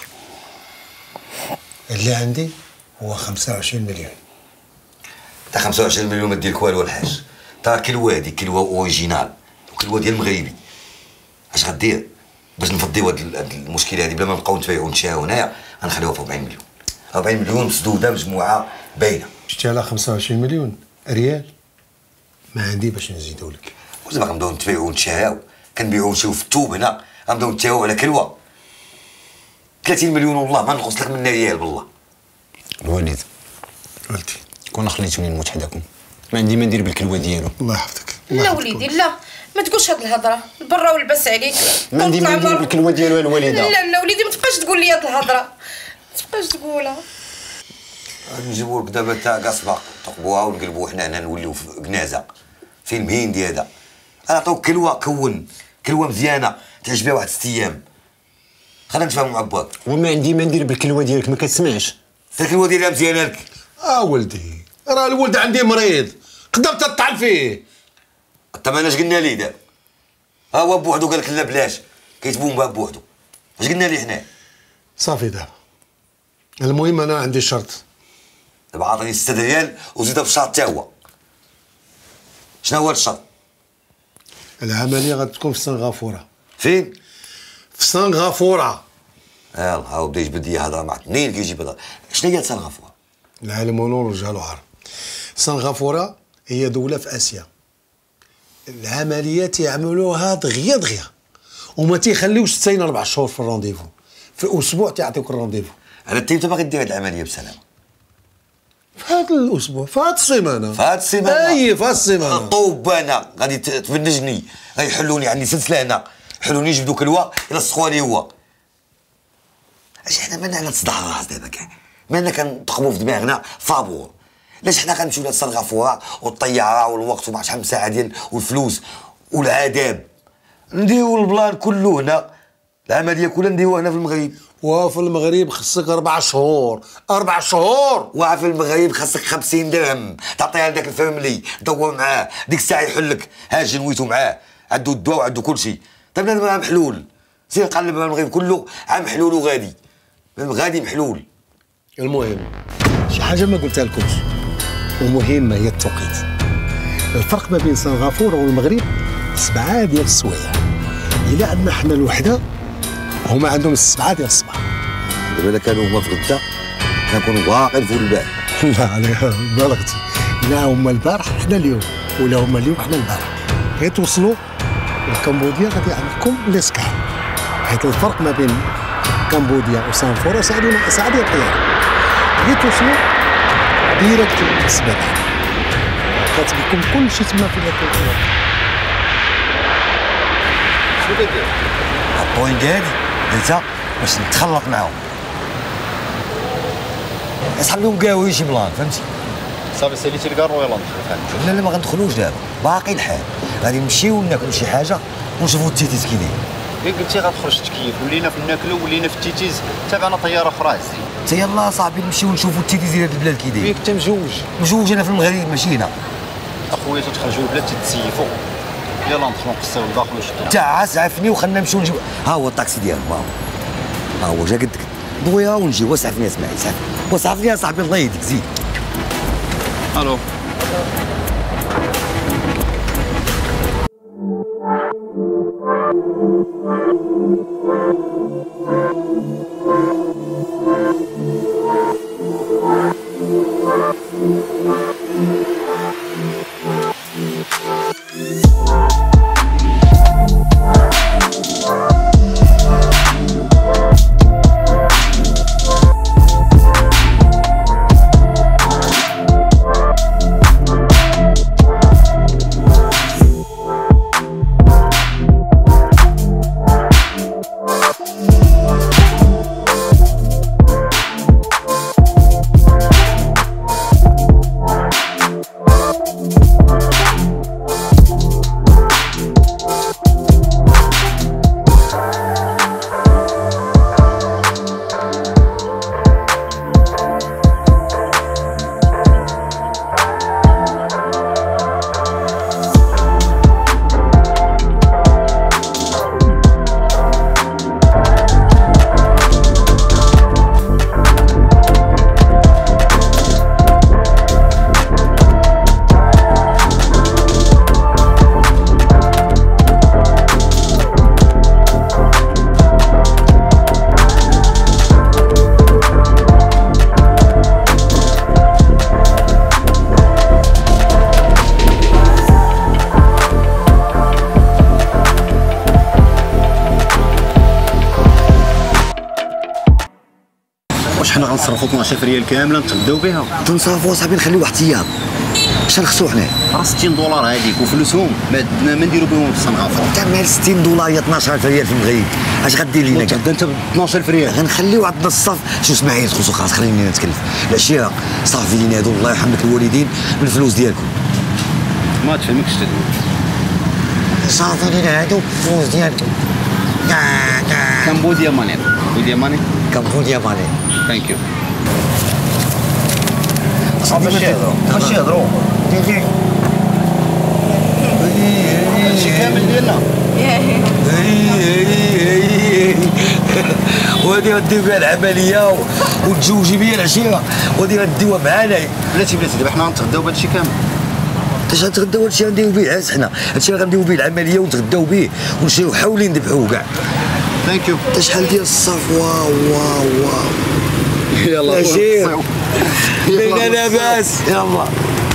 اللي عندي هو 25 مليون. تا 25 مليون ما دير والو الحاج، تا كلوه هادي كلوه اوريجينال وكلوه ديال المغربي. اش غدير باش نفضيو هاد المشكله هادي بلا ما نبقاو نتبايعو ونتشاهو هنايا؟ غنخليوها في 40 مليون. 40 مليون مسدوده مجموعه باينه. شتي على 25 مليون ريال ما عندي باش نزيدو لك. ودابا غنبداو نتبايعو ونتشاهو، كنبيعو ونشريو في الثوب هنا، غنبداو نتشاهو على كلوه 30 مليون والله ما نقص لك منها ريال بالله. الوالد ولدي كون خليتوني نموت حداكم ما عندي ما ندير بالكلوه ديالو. الله يحفظك. لا وليدي لا ما تقولش هاد الهضره، برا والبس عليك. ما عندي ما ندير بالكلوه ديالو الوالده. لا وليدي ما تبقاش تقول لي هاد الهضره، ما تبقاش تقولها. غادي نجيبو لك دابا تا قصبه تقبوها ونقلبوها حنا هنا نوليو في كنازه فيلم هندي هذا. نعطيوك كلوه مزيانه تعيش بها واحد 6 ايام. خلينا نتفاهموا مع باك. وما عندي ما ندير بالكلوه ديالك ما كتسمعش. الكلوه ديالها مزيانه لك. ولدي راه الولد عندي مريض قدرت تطعن فيه. طب انا اش قلنا ليه دابا؟ ها هو بوحدو قال لك لا بلاش كيتبون بها بوحدو. اش قلنا ليه حنا؟ صافي دابا المهم انا عندي شرط. دابا عطيني 6 ريال وزيدها بالشرط حتى هو. شنو هو الشرط؟ العمليه غتكون في سنغافوره. فين؟ في سنغافوره. يلاه هاو بدا يجبد لي هضره مع اثنين كيجيب هضره. شنو هي سنغافوره؟ العالم ونور رجال عرب. سنغافوره هي دوله في اسيا. العمليات يعملوها دغيا وما تيخليوش 4 شهور في الرونديفو. في اسبوع تيعطيوك الرونديفو. على انت باغي دير هاد العمليه بسلامه؟ في هذا الاسبوع في هذه السيمانه. في هذه السيمانه؟ اي في هذه السيمانه. الطوب انا غادي تفنجني غيحلوني عندي سلسله هنا حلوني يجبدوا كلوه يلصقوها لي هو. اش حنا مالنا على تصدع الراس دابا كاع مالنا كنطقموا في دماغنا فابور. علاش حنا غنمشيو لسنغافوره والطياره والوقت وما شحال من ساعه ديال والفلوس والعذاب نديرو البلان كله هنا. العمليه كلها نديروها هنا في المغرب. وفي المغرب خصك 4 شهور. 4 شهور. وفي المغرب خاصك 50 درهم تعطيها لذاك الفاميلي دور معاه ديك الساعه يحلك هاجي نويتو معاه عنده الدواء وعنده كل شيء. طيب بنادم راه محلول سير قلب المغرب كله عام محلول وغادي غادي محلول. المهم شي حاجه ما قلتها لكمش ومهمه هي التوقيت. الفرق ما بين سنغافوره والمغرب 7 ديال السوايع. الا عندنا حنا الوحده هما عندهم 7 ديال الصباح. دابا الا كانوا هما في غدا كنكونوا واقعين فوق البارح. لا عليها بلغتي. لا هما البارح حنا اليوم ولا هما اليوم حنا البارح. غير توصلوا لكمبوديا غادي يعطيكم ليسكان. حيت الفرق ما بين كمبوديا وسنغافوره ساعه ديال الطياره. غير توصلوا ديريكت للسباق كتجيكم كلشي تما فين كنتو. شنو كدير؟ البوينت هادي درتها باش نتخلط معاهم. اسحب لهم قهوه شي بلان فهمتي؟ صافي ساليتي الكارو يلاه ندخل. لا ما غندخلوش دابا باقي الحال غادي نمشيو ناكلو شي حاجه ونشوفو التيتيز كي داير. كي قلتي غتخرج تكيف ولينا في ناكلو ولينا في التيتيز تابعنا طياره اخرى عزيز. تا يلاه صاحبي نمشيو نشوفو التيتيز ديال هاد البلاد كي داير. وياك انت مجوج انا في المغرب ماشي هنا. اخويا تخرجوا البلاد تتسيفوا. يلا ندخلوا نقصيو الداخل وشدنا. تعس عافني وخلنا نمشيو نجيب ها هو الطاكسي ديالهم ها هو جا قدك ضويها ونجي. واسعفني اسماعيل واسعفني يا صاحبي الله يهديك زيد. الو حنا غنصرفوا 12 ريال كامله نتغداو بها. تنصرفوا صاحبي نخليو واحد ايام. اش نخسروا حنا؟ راه 60 دولار هذيك وفلوسهم ما نديروا بهم في الصنعه. انت مال 60 دولار هي 12000 ريال في المغرب، اش غدير لينا كاع؟ انت ب 12000 ريال غنخليو عندنا الصف. شو اسماعيل خصو خلاص خليني نتكلف. العشيه صافي لينا هادو الله يرحم لك الوالدين من الفلوس ديالكم. ما تفهمكش صافي لينا هادو الفلوس ديالكم. كامبوديا ماني كامبوديا ماني. ثانك يو. ماشي يهضروا هادشي كامل ديالنا. وهادي غديو بها العمليه وتزوجي بيا العشيه وهادي غديوها معانا. بلاتي دابا حنا غنتغداو بهادشي كامل. اش غنتغداو؟ هادشي غنديرو به عز حنا، هادشي اللي غنديرو به العمليه ونتغداو به ونمشيو حاولين نذبحوه كاع. ثانك يو. انت شحال ديال الصفوه واو يلا سير بينا لاباس يلا.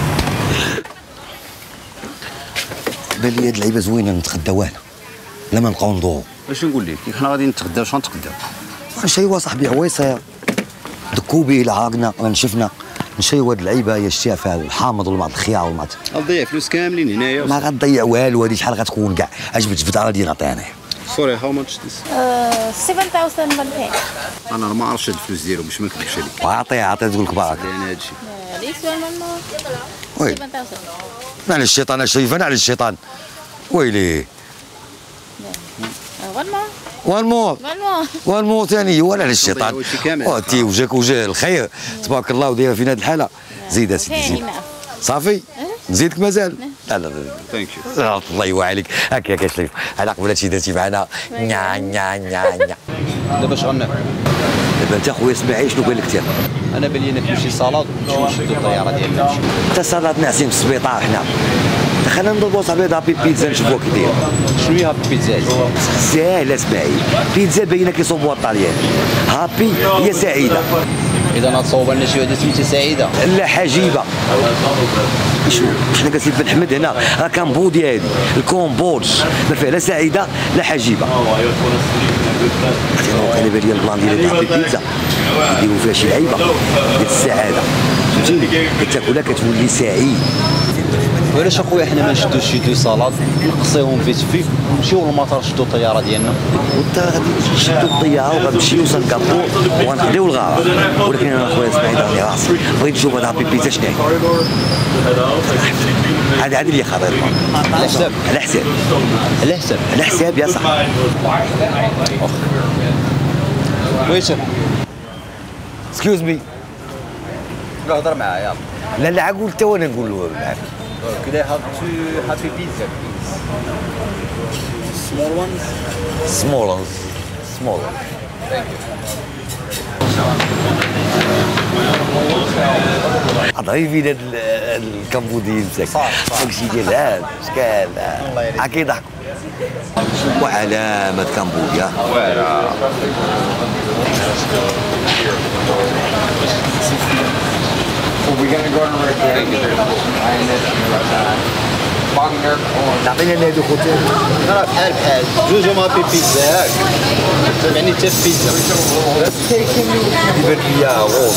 بان لي هاد اللعيبه زوينه نتغداو هنا لا ما نبقاو ندورو. اش نقول لك حنا غادي نتغداو. شنو نتغداو؟ نشيوا صاحبي عويصه دكو به العاقنا نشفنا نشيوا هاد اللعيبه هي شتيها فيها الحامض ولا بعض الخيار ولا بعض. غنضيع فلوس كاملين هنايا. ما غنضيع والو. هادي شحال غتكون كاع؟ عجبت جبدها غادي نعطيها انايا. سوري هاو ماتش ذيس؟ 7000 انا ما عرفتش هاد الفلوس ديالهم باش ما نكذبش عليك. عطيها تقول لك بارك. يعني هادشي وي على الشيطان شريفان على الشيطان. ويلي وان مور ثاني ولا على الشيطان. وانتي وجهك وجه الخير تبارك الله ودايره فينا هاد الحاله. زيد اسيدي زيد. صافي نزيدك مازال؟ لا لا ثانك يو. الله يوعى عليك. هكاك شريف على قبل هادشي درتي معنا نيا نيا نيا نيا. دابا اش غناكل؟ دابا انت خويا اسماعيل شنو بان لك تاكل؟ انا بان لي ناكلو شي صالاد ونمشيو نشدو الطياره ديالنا. انت صالاد ناعسين في السبيطار حنا. خلينا نضربوا صاحبي هابي بيتزا نشوفوها كي داير. شنو هي هابي بيتزا؟ ساهله اسماعيل. بيتزا باينه كيصوبوها الطاليان. هابي هي سعيده. اذا غتصوب لنا شي وحده سميتها سعيده. لا حجيبه. شنو حنا كنسيب بن حمد هنا راه كامبوديا هادي الكومبودج ما فيها لا سعيده لا حجيبه. انا بالي البلان ديال هابي بيتزا يديروا فيها شي لعيبه ديال السعاده فهمتيني. كتاكلها كتولي سعيد. وعلاش اخويا حنا ما نشدوش شي دو صالاد نقصيهم فيت ونمشيو للمطار نشدو الطياره ديالنا. وانت غادي نشدو الطياره وغنمشيو سنغافور وغنخديو الغاره. ولكن انا اخويا اسماعيل راني راسي بغيت نشوف هاد هابي بيتزا شنو هي. هذا اللي خطير. على حساب على حساب يا صاحبي. ويتر اكسكيوز مي. هضر معايا. لا لا قول حتى وانا نقول له معاك. Could I have two happy pizza, please? Small ones? Small ones. Small ones. Thank you. ضعيفين هاد الكامبوديين مساك. داكشي ديال هاد شكال هاكا يضحكوا. وعلامة كامبوديا. We're gonna go to تعطينا اللي هادو خوتي. راه بحال جوج هابي بيتزا ياك. تابعني حتى في بيتزا. يبان ليا غوص.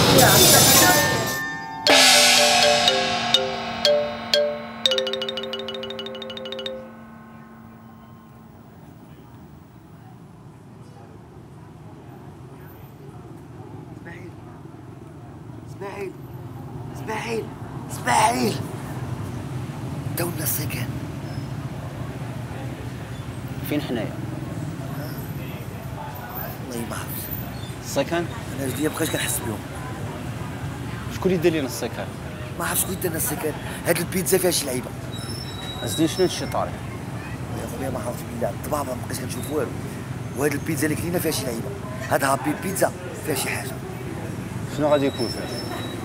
اسماعيل داولنا السكن. فين حنايا؟ والله ما عرفت. السكن؟ انا رجليا مابقاش كنحس بهم. شكون اللي دار لنا السكن؟ ما عرفتش شكون دارنا السكن. هاد البيتزا فيها شي لعيبه. قصدي شنو هادشي طاري؟ يا خويا ما عرفتش بالله الطبابه ما بقيتش كنشوف والو. وهاد البيتزا اللي كلينا فيها شي لعيبه. هاد هابي بيتزا فيها شي حاجه. شنو غادي يكون فيها؟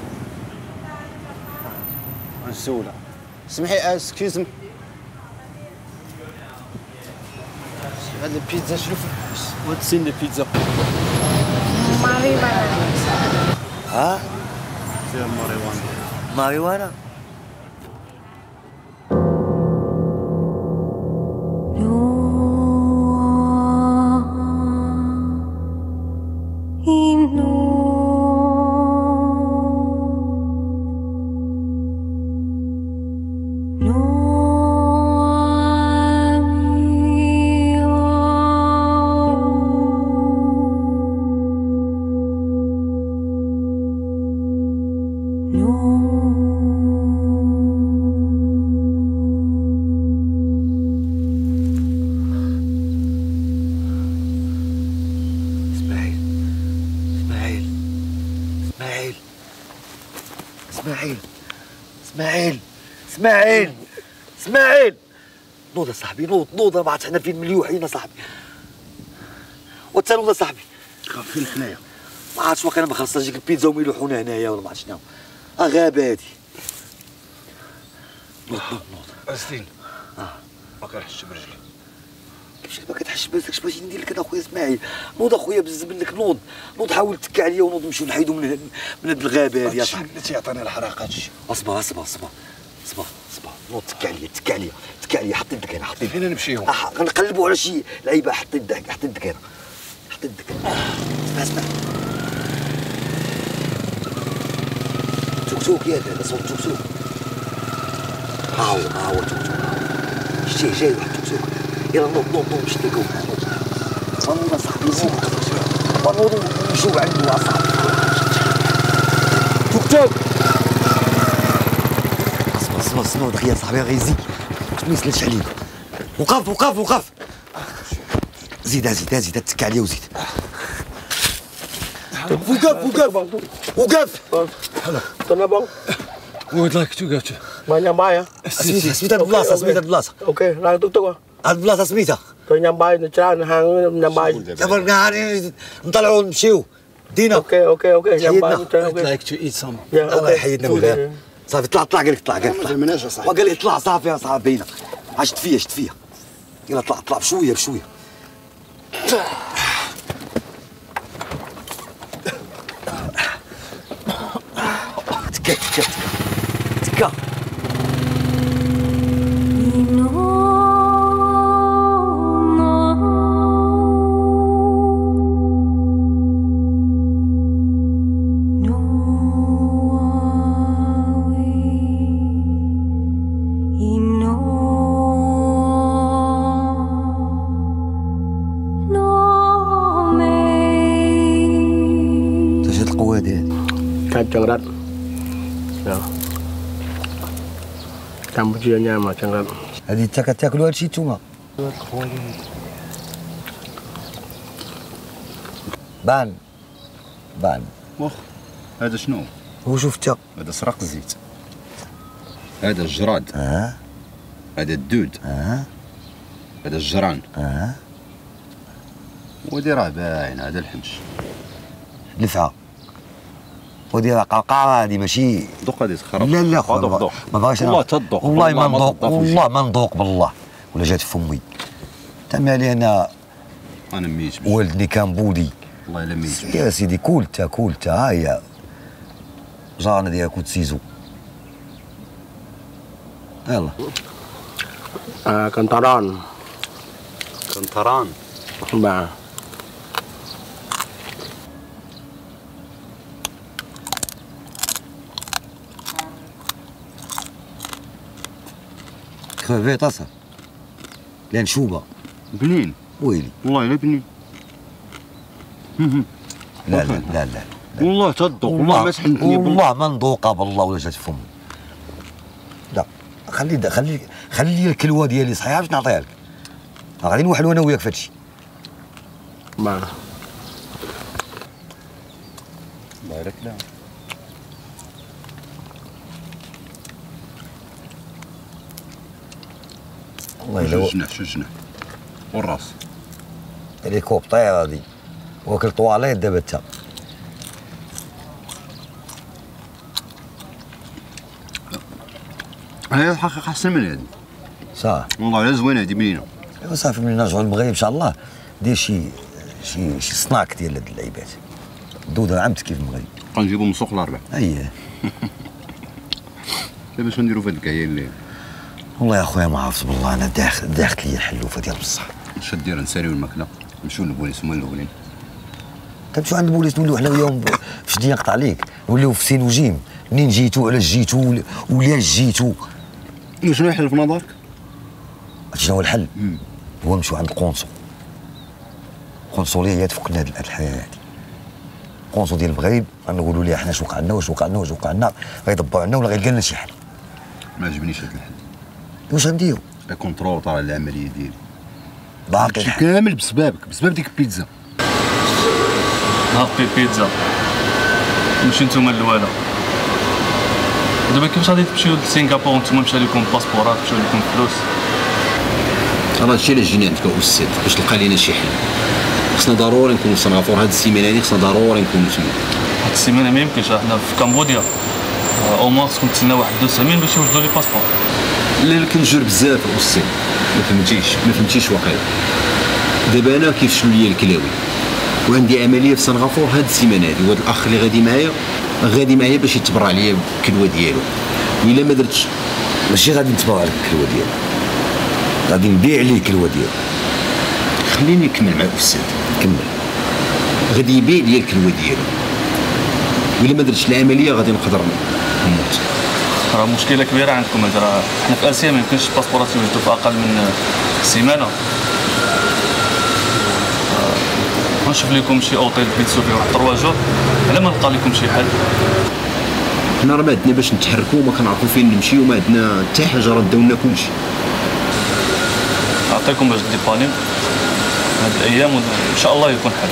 غنسولها. سمحي اسكيوز مي. هاد البيتزا شنو فيها؟ وات سين البيتزا؟ ماريوانا. ها؟ فيها ماريوانا. ماريوانا؟ اسماعيل نوض صاحبي، نوض ما عرفتش حنا فين مليوحين صاحبي. وانت نوض صاحبي. فين حنايا؟ ما عرفتش واقيلا ما خلصناش ديك البيتزا وميلوحونا هنايا ولا ما عرفتش شنو. غابه هادي. نوض. أستين ما كنحسش برجلي. كيفاش ما كتحسش برجلك؟ اش بغيتي ندير لك انا اخويا اسماعيل؟ نوض اخويا بزز منك، نوض حاول تكى عليا ونوض نمشيو نحيدو من هاد الغابه هادي يا صاحبي. اللي تيعطيني الحراق هادشي. اصبر نوض تكى عليا حط يدك هنا، حط يدك. فين نمشيو؟ غنقلبوا على شي لعيبه. حط يدك هنا، اسمع توك هذا صوت توك. ها هو توك. جاي واحد توك. يلا نوض نمشي نلقاو نوض صاحبي، نوض نمشيو عنده صاحبي. توك اصبر دقيقة صاحبي غيزيد ما يسلكش عليك. وقف زيد تك عليا وزيد. وقف طنبا وين لاك توقفت؟ ما nyambai سميتها البلاصة. اوكي راك توك هاد البلاصة سميتها nyambai نتران هان nyambai دابا نهاري نطلعوا نمشيو دينا. اوكي nyambai لايك تو ايت سام. الله يحيدنا ولا صافي. طلع قال لك مناش صاحبي. وقال لي طلع صافي يا صاحبينا. شت فيا يلا طلع بشويه تكا Cangrat. Ya. Kamboja ما cangrat. هذه تاكلوا هادشي نتوما. بان مخ هذا شنو؟ هو شفتها. هذا سرق الزيت. هذا الجراد. هذا الدود. هذا الجران. ودي راه باين هذا الحنش. لفعه. ودي راه قرقعه هذه ماشي. دوق هذه تخرب. لا خويا ما بغاش والله تذوق. والله ما نذوق بالله ولا جات فمي. تما لي انا ميت. والدني كان بودي. والله الا ميت. يا سيدي كلتا ها هي جارنا ديال كنت سيزو. يلا كنطران با كريفيت اصلا لان شوبه بنين. ويلي والله الا بنين. لا والله تذوق. والله ما سحنتني. والله ما نذوقها بالله ولا جات فمي. لا خلي الكلوه ديالي صحيحه باش نعطيها لك. غادي نوحلوا انا وياك في هادشي. بارك لا. والله الا شو الجناح والراس. هليكوبتير هادي واكل طواليت دابا انت. هي الحقيقه احسن من هذه. صح والله الا زوينه هذه بنينه. ايوا صافي ملي نرجعوا للمغرب ان شاء الله دير شي سناك ديال هاد اللعيبات. الدوده عمت كيف المغرب. غنجيبو من سوق الاربع. اييه. باش نديرو في هاد الكايه الليل. والله يا خويا ما عرفت بالله انا داخت لي الحلوفه ديال بصح. اش دير نساليو الماكله نمشيو للبوليس هما الاولين. كنمشيو عند البوليس نوليو حنا وياهم في شديه نقطع عليك نوليو في سينوجيم. منين جيتو علاش جيتو ولياش جيتو. شنو الحل في نظرك؟ شنو هو الحل؟ هو نمشيو عند القنصليه هي تفك لنا هاد الحياه هادي. القنصل ديال المغرب غنقولوا ليه حنا واش وقع لنا غيدبروا عنا ولا غيلقى لنا شي حل. ما عجبنيش هاد الحل. واش غنديرو؟ كونترول طالع العمليه ديالي باقي كامل بسبب ديك البيتزا. هابي بيتزا ماشي نتوما الاولى. دابا كيفاش غادي تمشيو لسنغافور وانتم مشى لكم باسبورات مشى لكم فلوس؟ راه هادشي علاش جينا عندك أستاذ باش تلقى لينا شي حل. خصنا ضروري نكونوا في سنغافور هاد السيمانه هادي، خصنا ضروري نكونوا تما. هاد السيمانه ما يمكنش، حنا في كمبوديا او موان خصكم تسناو واحد 2 سيمين باش يوجدوا لي باسبور. لا كنجر بزاف أستاذ، ما فهمتيش واقيلا. دابا انا كيفشلوا ليا الكلاوي وعندي عمليه في سنغافور هاد السيمانه هادي، وهاد الاخ اللي غادي معايا باش يتبرع عليا بالكلوه ديالو. وإلا ما درتش ماشي غادي نتبرع لك الكلوه ديالو، غادي نبيع ليه الكلوه ديالو. خليني نكمل مع الاستاذ. كمل. غادي يبيع ليا الكلوه ديالو، وإلا ما درتش العمليه غادي نقدر نموت. راه مشكله كبيره عندكم هذا، راه حنا في اسيا ما يمكنش الباسبورات يوجدوا في اقل من سيمانه. نشوف لكم شي اوتيل تبيتسو فيه واحد 3 جور، على ما نلقى لكم شي حل. حنا راه ما عندنا باش نتحركوا وما كنعرفوا فين نمشيو وما عندنا حتى حاجه، راه داو لنا كلشي. نعطيكم باش ديبانيو هاد الايام وان شاء الله يكون حل.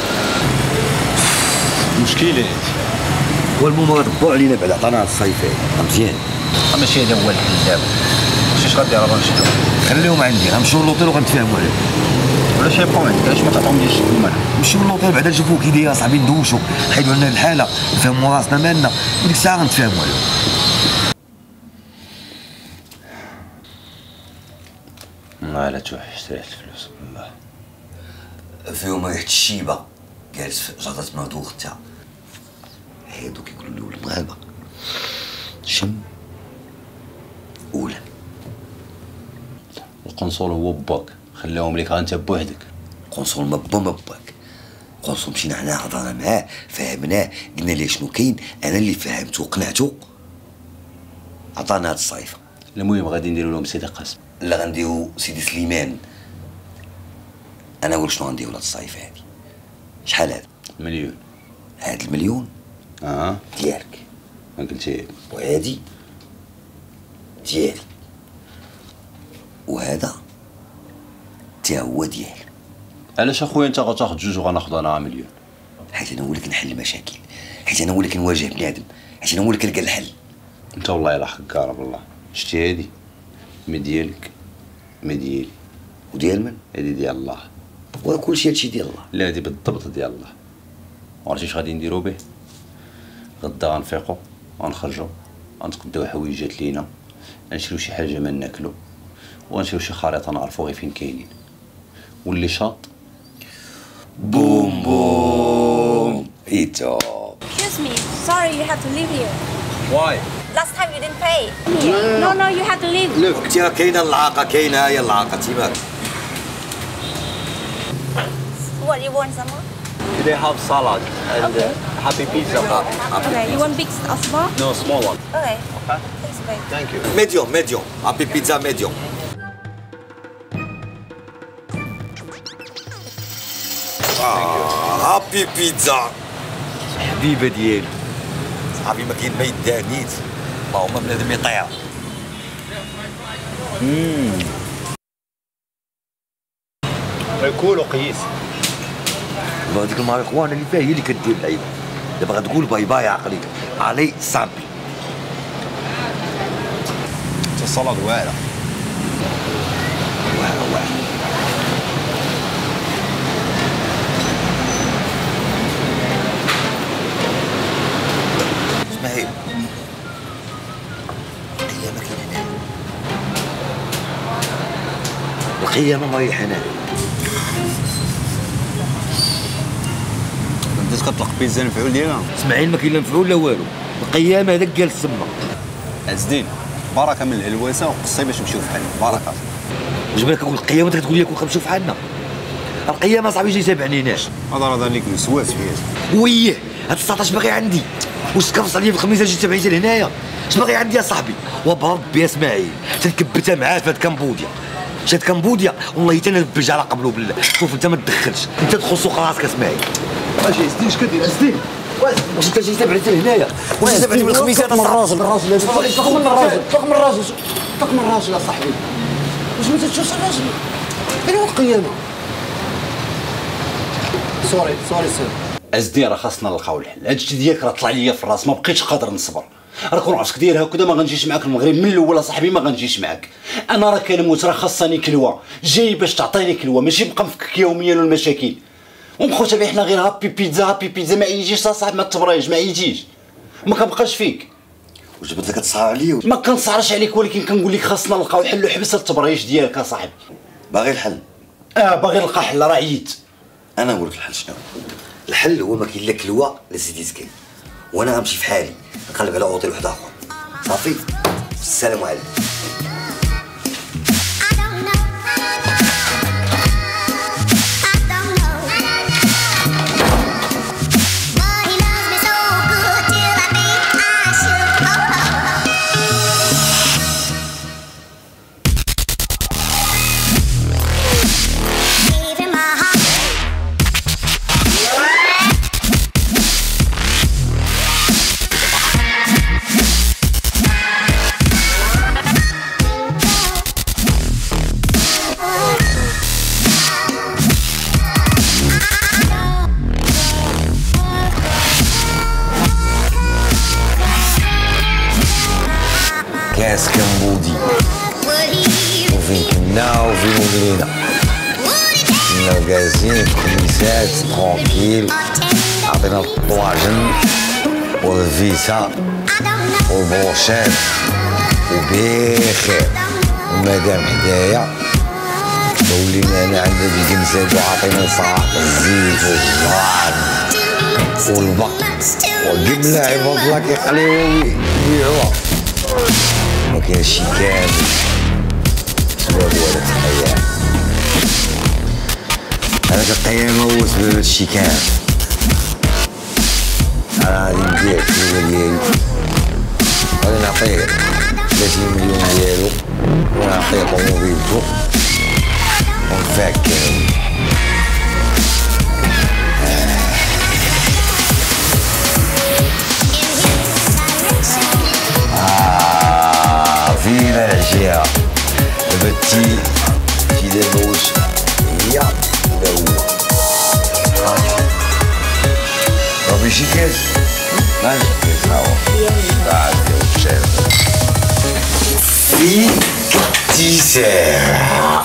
مشكله والمهم غضبوا علينا بعد عطانا هاد الصيفيه مزيان. ماشي هذا هو الحل دابا. اش غادير راه نشدو؟ خليهم عندي، غنمشيو للوطيل وغنتفاهموا عليهم. ولا شي بقاو عندك، علاش ما تعطيهمليش الخدمه؟ نمشيو للوطيل بعدا نشوفوا كي داير صاحبي، ندوشوا نحيدوا لنا الحاله نفهموا راسنا مالنا، وديك الساعه غنتفاهموا عليهم. والله لا توحشت ريحة الفلوس والله. فيهم ريحة الشيبة جالس في جردة مردوختها، هادو كيقولوا لي ولد المغاربة شم ولم. القنصل هو باك، خلاهم ليك انت بوحدك. القنصل ما باك، القنصل مشينا حنا هضرنا معاه فهمناه، قلنا ليه شنو كاين، انا اللي فهمته وقنعته، عطانا هاد الصيفة. المهم غادي نديرو لهم سيدي قاسم. لا غنديرو سيدي سليمان. انا نقول شنو غنديرو لهاد الصيفة هادي. شحال هذا؟ 1 مليون. هاد المليون ديالك. ما قلتي. وهادي ديالي. وهذا تا هو ديالي. علاش اخويا انت غتاخذ 2 وغناخذ انا 1 مليون؟ حيت انا هو اللي كنحل المشاكل، حيت انا هو اللي كنواجه بنادم، حيت انا هو اللي كنلقى الحل. انت والله الا حكار بالله. شتي هادي ما ديالك ما ديالي. وديال من؟ هادي ديال الله. وكلشي هادشي ديال الله. لا هادي بالضبط ديال الله. وعرفتي اش غادي نديرو به؟ غدا غنفيقو غنخرجو غنتقداو حويجات لينا، غنشريو شي حاجه ما ناكلو، وغنشريو شي خريطه نعرفو غير فين كاينين، واللي شاط بوم بوم ايتو. Excuse me, sorry you have to leave here. Why? Last time you didn't pay. No, you have to leave. وقتها كاينه العاقه، كاينه هي العاقه تيماك. What, you want some more? They have salad and happy pizza. Okay, you want big asma? No, small one. Okay. Thanks, babe. Thank you. ميديوم هابي بيتزا ميديوم. هابي بيتزا حبيبه ديالي، صحابي ما كاين ما يدانيت، اللهم بنادم يطيع. يكون وقيس. هذيك الماريخوانا اللي فيها هي اللي كدير العيب. دابا غتقول باي باي عقلي علي صامبي. الصلاة واعرة. واعرة. اسماعيل القيامة كاينة هنا، القيامة مريحة هنا. انت كتطلق بيتزا المفعول ديالها؟ اسماعيل ما كاين لا مفعول لا والو، القيامة هذاك جالس تما. عزدين بركة من الهلوسة وقصي باش نمشيو في حالنا، بركة. واش بالك نقول القيامة وانت كتقول لي كون غنمشيو في حالنا؟ القيامة صاحبي جاي تابعنيناش. هذا ليك نسواس فيه. ويه هاد 19 باغي عندي، واش تكرفص عليا في الخميسة جيت تابعني لهنايا؟ اش باغي عندي يا صاحبي؟ وبربي يا اسماعيل تنكبتها معاه في هاد كمبوديا. شاد كمبوديا والله حتى انا نبج على قبله بالله. شوف انت ما تدخلش، انت تدخل سوق راسك اسماعيل. واش يا اش كدير اسدين؟ واش انت جاي تابعني لهنايا؟ واش جاي تابعني من الخميسة؟ طق من الراجل طق من الراجل يا صاحبي. واش ما تشوفش الراجل؟ فين هو القيامة؟ سوري سير. ازدي راه خاصنا نلقاو الحل. هادشي ديالك راه طلع ليا في الراس، ما بقيتش قادر نصبر. راك راسك داير هكذا ما غنجيش معاك المغرب من الاول اصاحبي، ما غنجيش معاك. انا راه كنموت، راه خاصني كلوه، جاي باش تعطيني كلوه ماشي نبقى نفكك يوميا والمشاكل. ومخوت حنا غير هابي بيتزا ما يجيش اصاحبي، ما تبريش ما يجيش، ما كنبقاش فيك. واش دابا كتصار عليا؟ ما كنصارش عليك، ولكن كنقول لك خاصنا نلقاو حل وحبس التبريش ديالك اصاحبي. باغي الحل؟ باغي نلقى حل، راه عييت. انا نقول لك الحل شنو هو. الحل هو ما كاين لا كلوه لا سيدي سكين، وانا غنمشي في حالي نقلب على اوطيل واحد اخر صافي. السلام عليكم. كاس كمبودي وفين كنا وفين ولينا، كنا جالسين في كنيسات ترونكيل، عطينا الطواجن والفيسا والبروشات وبخير، ومادام حدايا ولينا انا عند الكنسات وعطينا صراحة الزيت والجراد والبق والجبنة عباد الله كيخليوهم يبيعوها. ما كاينش شي كامل سبب ولا تقيام، هذاك القيام هو سبب هادشي كامل. انا غادي ندير الكلمة ديالي، غادي نعطيه 30 مليون ديالو ونعطيه طوموبيلتو ونفكر. فينا العشية دابا تي دابا واش هي ولا هو؟ ربي شي كاس؟ ما عندك كاس هاهو بعد يا في التيسير.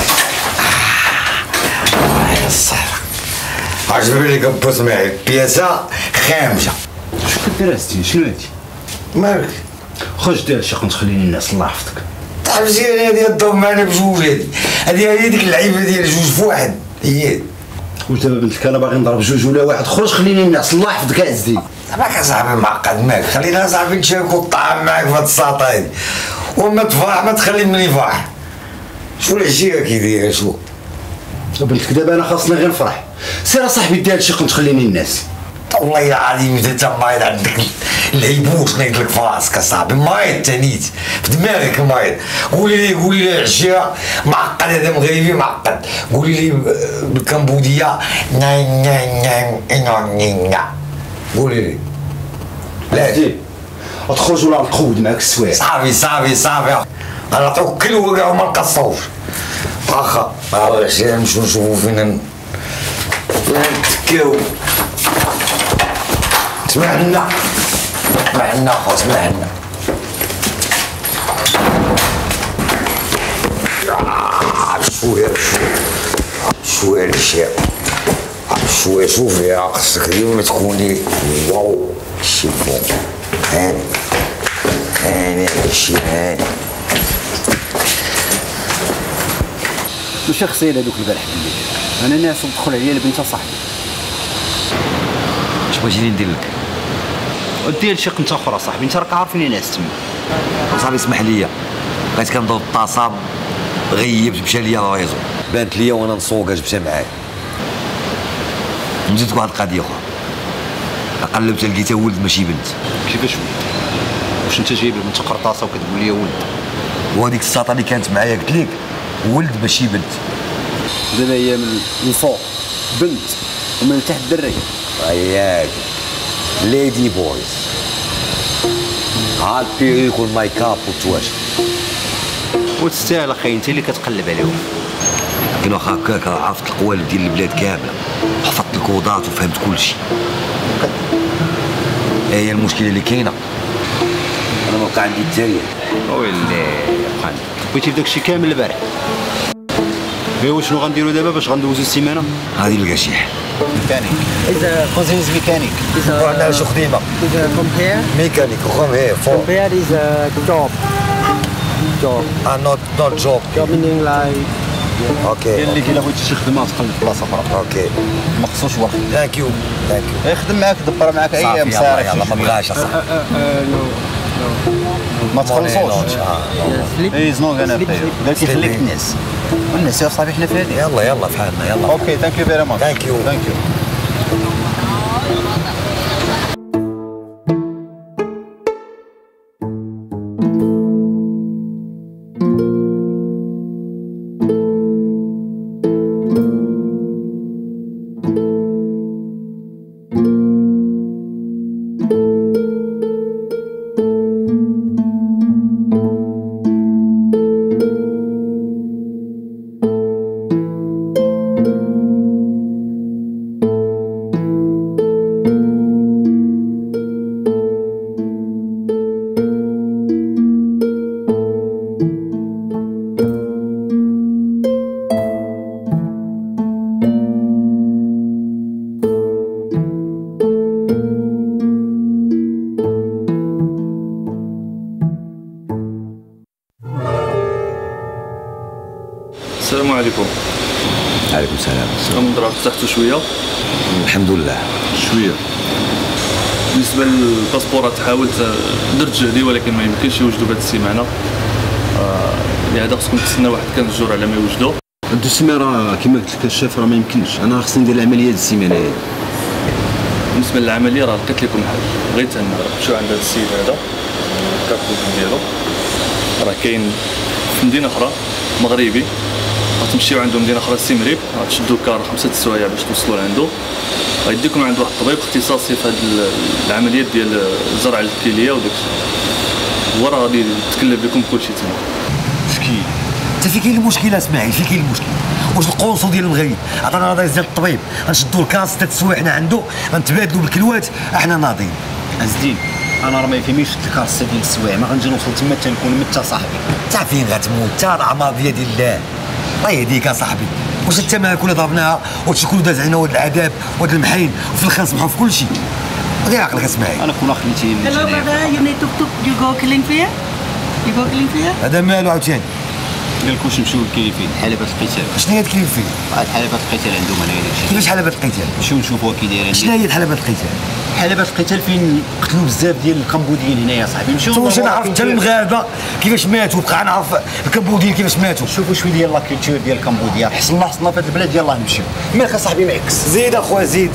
يا الصحة عجبني كبوس معي بياسة خامجة. شو كدير أستي؟ شنو هادي؟ مالك؟ خرج دير شي قنت خليني الناس الله يحفظك. تحبسي هادي الضو معنا بجوج، هادي ديك اللعيبة ديال جوج فواحد هي. واش دابا بنتك انا باغي نضرب جوج ولا واحد؟ خرج خليني الناس الله يحفظك أزدي. دابا صاحبي معقد مالك، خلينا صاحبي نشاركو الطعام معاك في هاد الساطة هادي، وما تفرح ما تخلي مني فرح. شو العشية كي دايرة شو؟ بنتك دابا انا خاصني غير نفرح، سير اصاحبي دير شي قنت خليني الناس. والله العظيم انت مريض عندك العيبوش نايض لك في راسك اصاحبي، مريض تانيت في دماغك مريض. قولي لي العشيه معقد، هذا مغربي معقد. قولي لي بالكمبوديه قولي لي لا تخرج ولا نقود معاك السوايع. صافي غنعطيوك كلوه كاع وما نقصوش. واخا العشيه نمشيو نشوفو فين نتكاو. اسمع لنا اخو، اسمع لنا. شويه الاشياء شويه، شوفي خصك اليوم تكوني واو شيفون. هاني هادشي هاني. ماشي خصير هذوك البارح بالليل، انا ناس تدخل عليا البنت صاحبي. اش بغيتيني ندير لك؟ دير شي قنت اخرى صاحبي، انت راك عارفني ناس تما. صاحبي اسمح لي، بغيت كنضرب الطاسه غيبت مشى ليا الريزو، بانت ليا وانا نسوق اش مشى معايا. نزيدك واحد القضيه اخرى، قلبت لقيتها ولد ماشي بنت. كيفاش ولد؟ واش انت جايب البنت قرطاسه وكتقول لي ولد؟ وهذيك الساطه اللي كانت معايا قلت لك ولد ماشي بنت. دابا هي من الفوق بنت ومن التحت دري. ياك ليدي بويز، ها البيريك والمايك اب والتواجد. وتستاهل اخي، انت اللي كتقلب عليهم. لكن واخا هكاك عرفت القوالب ديال البلاد كامله، حفظت الكودات وفهمت كل شيء. هي المشكله اللي كاينه انا ما بقى عندي التاية. ويلي قال بغيتي بداك الشيء كامل البارح. ايوا شنو غنديروا دابا باش غندوزو السيمانه؟ غادي نلقى شي حل. ميكانيك. إذا كوزينز ميكانيك. وعندنا شو خديمة؟ إذا كومبير. ميكانيك وخم هي فوق. Compare is a job. not job. Job meaning like. اوكي. اللي كي بغيتي شي خدمه تقلب في بلاصه اخرى. اوكي. ما خصوش ورك. ثانك يو. يخدم معاك دبر معاك ايام صافي يلا ما بغاش اصاحبي. ما تخلصوش. اي زنو انا قال كيخليك الناس. والناس يا صاحبي حنا في هذه. يلا في حالنا يلا. اوكي ثانك يو فيري ماتش. ثانك يو. السلام عليكم. عليكم السلام. السلام دراك ارتحتوا شويه؟ الحمد لله. شويه. بالنسبه للباسبورات حاولت درت جهدي ولكن ما يمكنش يوجدوا بهذه السيمانه. لهذا خصكم تستناو واحد 15 jours على ما يوجدوا. هاد السيمانه راه كيما قلت لك الشاف راه ما يمكنش، انا خصني ندير العمليه هاد السيمانه هادي. بالنسبه للعمليه راه لقيت لكم حل، بغيت نمشيو عند هذا السيد هذا الكارت ديالو راه كاين في مدينه اخرى مغربي، غتمشيو عنده مدينه اخرى سيمريب، غتشدو كار 5 السوايع باش توصلوا لعنده، غيديكم عند واحد الطبيب اختصاصي في هاد العمليات ديال زرع الكليه وداكشي، هو راه غادي يتكلف لكم كلشي تما. مسكين انت فين كاين المشكله اسماعيل؟ فين كاين المشكل؟ واش القنصل ديال المغرب عطانا نظير ديال الطبيب غنشدو الكاس 6 السوايع حنا عنده غنتبادلوا بالكلوات احنا ناضيين. عز الدين انا راه ما يفهمنيش الكاس ديال السوايع، ما غنجي نوصل تما حتى نكون مت صاحبي. انت فين غتموت؟ انت الاعمار بيد الله، الله يهديك اصاحبي. واش انت ما كنا ضربناها وهادشي كله داز علينا وهاد العذاب وهاد المحين وفي الاخر نسمحوا في كل شيء؟ غادي عقلك اسماعيل. انا كون خليتي Hello brother, you need tuk-tuk, you go killing fear? You go killing fear? هذا مالو عاوتاني؟ قال لك واش نمشيو للكليفين حلبات القتال. شنو هي الكليفين؟ حلبات القتال عندهم هنايا داكشي. كيفاش حلبات القتال؟ نمشيو نشوفوها كي دايره. شنو هي حلبات القتال؟ حلبات القتال فين قتلوا بزاف ديال الكمبوديين هنايا صاحبي. نمشيو واش نعرف حتى المغاربه كيفاش ماتوا، بقى نعرف الكمبوديين كيفاش ماتوا. شوفوا شويه ديال لا كولتور ديال كمبوديا، حصلنا في هاد البلاد يلاه نمشيو. مالك اصاحبي معكس. زيد اخويا زيد.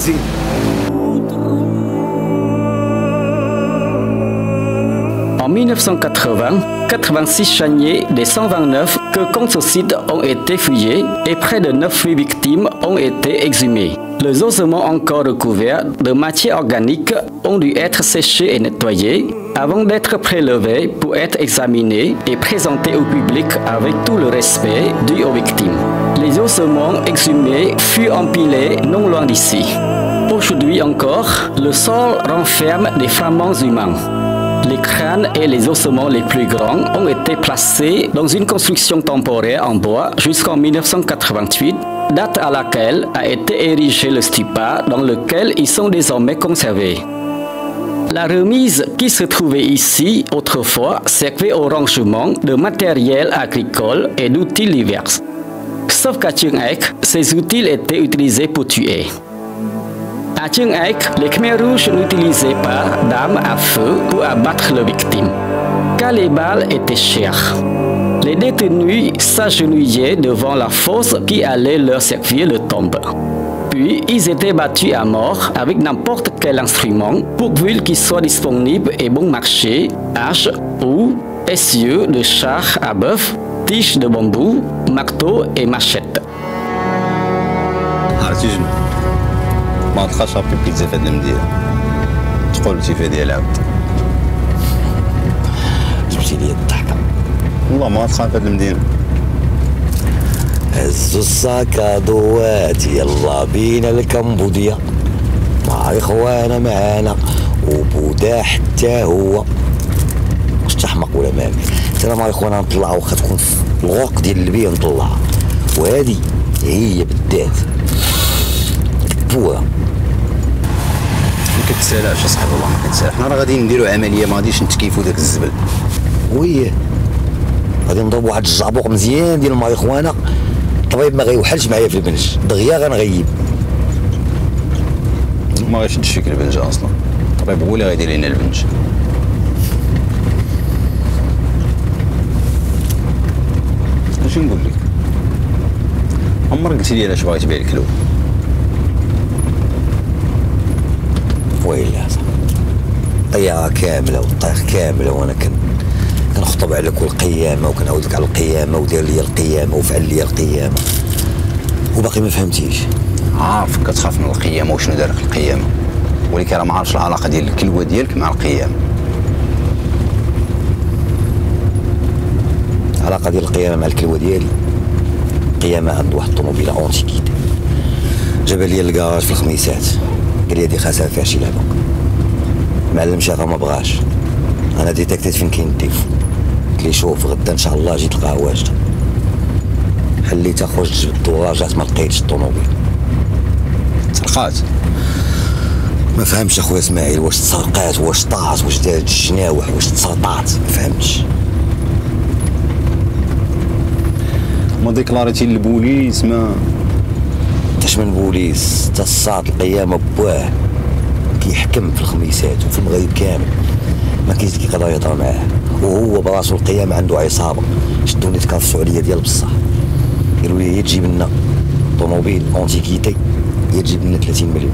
En 1980, 86 charniers des 129 que compte ce site ont été fouillés et près de 9 victimes ont été exhumées. Les ossements encore recouverts de matière organique ont dû être séchés et nettoyés avant d'être prélevés pour être examinés et présentés au public avec tout le respect dû aux victimes. Les ossements exhumés furent empilés non loin d'ici. Aujourd'hui encore, le sol renferme des fragments humains. Les crânes et les ossements les plus grands ont été placés dans une construction temporaire en bois jusqu'en 1988, date à laquelle a été érigé le stupa dans lequel ils sont désormais conservés. La remise qui se trouvait ici autrefois servait au rangement de matériel agricole et d'outils divers. Sauf qu'à Tchung-Ek, ces outils étaient utilisés pour tuer. À Tchung-Ek, les Khmers rouges n'utilisaient pas d'armes à feu pour abattre les victimes, car les balles étaient chères. Les détenus s'agenouillaient devant la fosse qui allait leur servir de tombe. Puis, ils étaient battus à mort avec n'importe quel instrument, pourvu qu'il soit disponible et bon marché, hache ou essieu de char à bœuf, tige de bambou, marteau et machette. ما تخاش ربي بيتزا في هاد المدينه تقول شي فيها ديال عاود جبتي لي الضحكه والله ما تخاف في هاد المدينه. هزوا الساكادوات يلا بينا لكمبوديا مع اخوانا معانا وبودا حتى هو تحمق ولا مالك. ترى ما اخوانا نطلعوا واخا تكون في الغرق ديال البيئه نطلعها، وهذه هي بالذات بوره. ما كتسالعش اصاحبي والله ما كتسالع. حنا راه غادي نديروا عمليه ما غاديش نتكيفوا داك الزبل. ويه غادي نضرب واحد الجعبوق مزيان ديال الماريخوانا، الطبيب ما غيوحلش معايا في البنج، دغيا غنغيب. ما غيشدش فيك البنج اصلا، الطبيب هو اللي غيدير لنا البنج. اش نقول لك؟ عمرك قلتي لي علاش باغي تبيع الكلوب؟ ويلي صاحبي، طياره كامله والطيخ كامله وانا كنخطب عليك والقيامه وكنعاود لك على القيامه ودير لي القيامه وفعل لي القيامه وباقي ما فهمتيش. عارفك كتخاف من القيامه وشنو دارك القيامه، ولكن راه ما عارفش العلاقه ديال الكلوه ديالك مع القيامه. العلاقه ديال القيامه مع الكلوه ديالي، القيامه عند واحد الطوموبيله اونتيكيت جابها لي الكراج في الخميسات، قال لي هادي خاصها فيها شي لعبه. المعلم شافها ما بغاش، انا ديتاكتيت فين كاين الديفو، قلت لي شوف غدا ان شاء الله جيت تلقاها واجده. حليتها خرجت جبت ورجعت ما لقيتش الطوموبيل. سرقات؟ ما فهمتش اخويا اسماعيل، واش تسرقات واش طاعت واش دارت الجناوح واش تسرطات، ما فهمتش. ما ديكلاريتي للبوليس؟ ما تاش من بوليس، تا الصاد القيامه بواه كيحكم في الخميسات وفي المغرب كامل، ما كاينش اللي يقدر يهضر معاه، وهو براسو القيامه عنده عصابه شدوني كان في السعوديه ديال بصح، قالوا لي هي تجيب لنا طوموبيل اونتيكيتي هي تجيب لنا 30 مليون.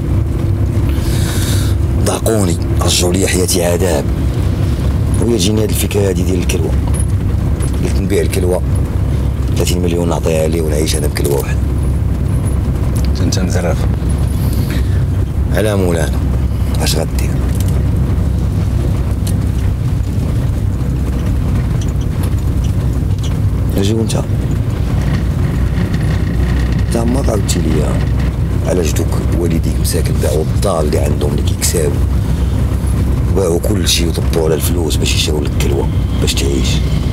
ضاقوني رجعوا لي حياتي عذاب، ويا تجيني هذه الفكره هذه ديال الكلوه، قلت نبيع الكلوه 30 مليون نعطيها ليه ونعيش انا بكلوه واحده. انت مزرف على مولانا، اش غدير؟ اجي وانت ما عاودتي ليا على جدوك والديك مساكن باعوا الدار اللي عندهم اللي كيكساو، باعوا كل شيء وطبوا على الفلوس باش يشروا لك كلوه باش تعيش.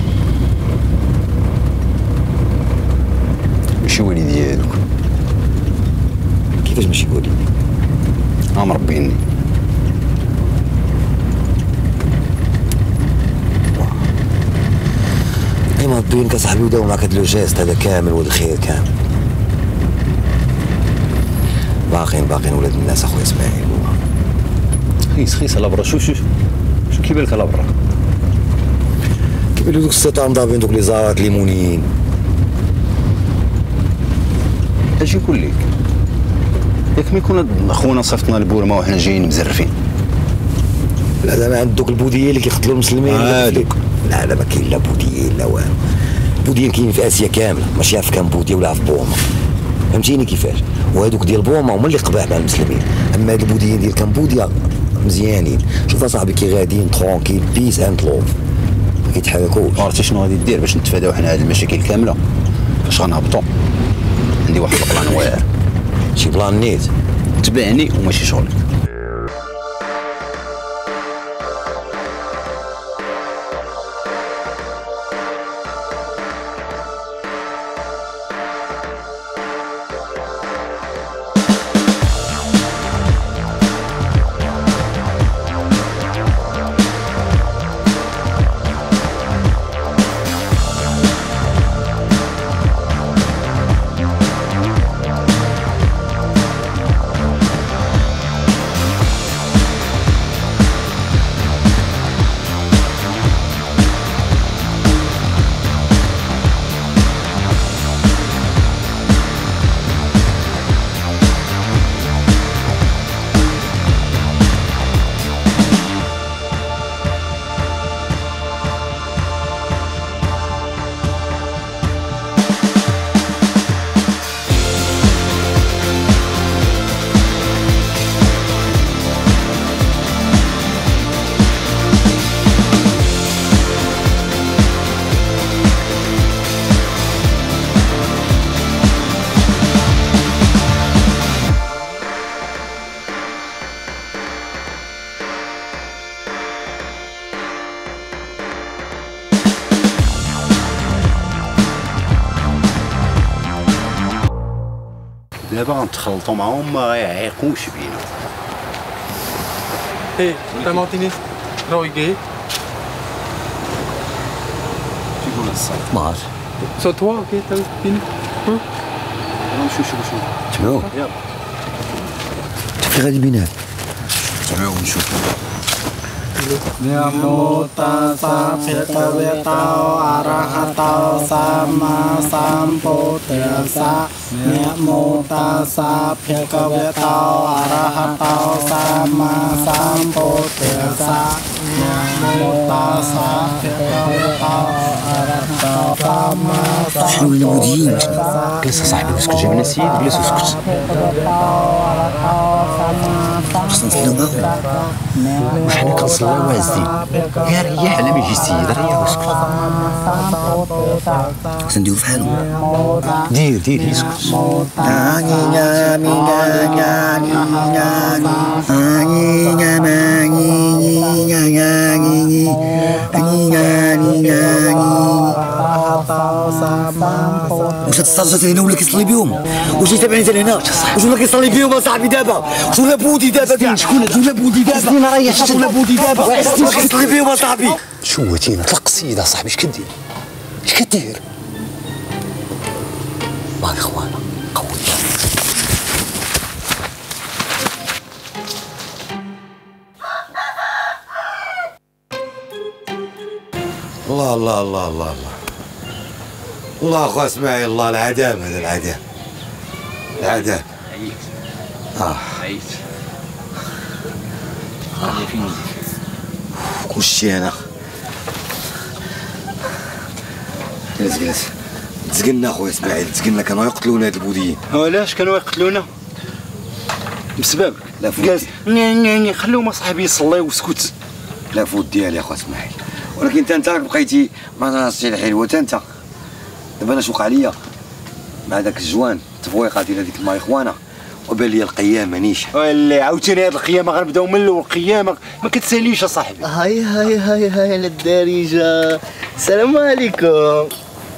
ماشي والدي هذوك. كيفاش ماشي والدي؟ مربيني. اي مربينك اصاحبي وداو معاك هاد لو جيست هذا كامل وهاد الخير كامل. باقين ولاد الناس اخويا اسماعيل. خيس الابره. شو كيبان لك الابره؟ كيبان لي دوك السيطان ضاربين دوك لي زارات ليمونيين. اجي نقول لك، ياك ما يكون خونا صيفطنا لبورما وحنا جايين مزرفين. لا زعما عند دوك البوذيين اللي كيقتلوا المسلمين هذوك. لا ما كاين لا بوذيين لا والو. البوذيين كاين في اسيا كامله، ماشي في كمبوديا ولا في بورما، فهمتيني كيفاش؟ وهذوك ديال بورما هما اللي قباح مع المسلمين، اما هاد البوذيين ديال كمبوديا مزيانين. شوف اصاحبي كي غاديين ترونكيل بيس اند لوف، ما كيتحركوش. عرفتي شنو غادي دير باش نتفاداو حنا هاد المشاكل كامله؟ باش غنهبطوا عندي واحد البلان واعر. شي بلان نيت؟ تبعني وماشي شغلك. دابا غنتخلطوا معاهم ما غيعيقوش بينا. ايه انت معطيني رويقي تقول الصوت ما عرفتش سو توا اوكي تبيني نمشيو شوفوا تبعوه يلا في غادي بينات تبعوه ونشوفوا. Namo tassa bhagavata arahato sama sambuddhassa. Namo tassa bhagavata arahato sama sambuddhassa. Namo tassa bhagavata arahato sama sambuddhassa. شنو البوذيين؟ جلس صاحبي واسكت، جبنا السيد جلس واسكت. خصنا نسلم معاهم وحنا كنصليو واعزين. يا ريح على ما يجي السيد، ريح واسكت. خصنا نديرو فحالهم. دير اسكت. واش هاد الصاجات هنا ولا كيصلي بهم؟ واش يتابعني حتى لهنا؟ واش ولا كيصلي بهم اصاحبي دابا؟ واش ولا بودي دابا؟ شكون ولا بودي دابا؟ ولا بودي دابا؟ واش كيصلي بهم اصاحبي؟ شوتينا طلق السيد اصاحبي، اش كدير؟ اش كدير؟ باقي اخوانا قوي. الله الله الله الله الله الله اخويا اسماعيل، الله العذاب، هذا العذاب العذاب. عييت خلي فين كلشي انا جلس تزقلنا اخويا اسماعيل، تزقلنا كانوا يقتلونا هاد البوذيين. علاش كانوا يقتلونا؟ بسببك؟ لا فوت خليهم اصاحبي يصليو واسكت. لا فوت ديالي اخويا اسماعيل، ولكن انت بقيتي ما ناصتي الحلوه انت. دابا انا شوق عليا مع داك الجوان التفويقه ديال هذيك الماريخوانا، وبان لي القيامه نيشه. ولا عاوتاني هاد القيامه غنبداو من الاول. القيامه ما كتساليش اصاحبي. هاي على الدارجه. السلام عليكم.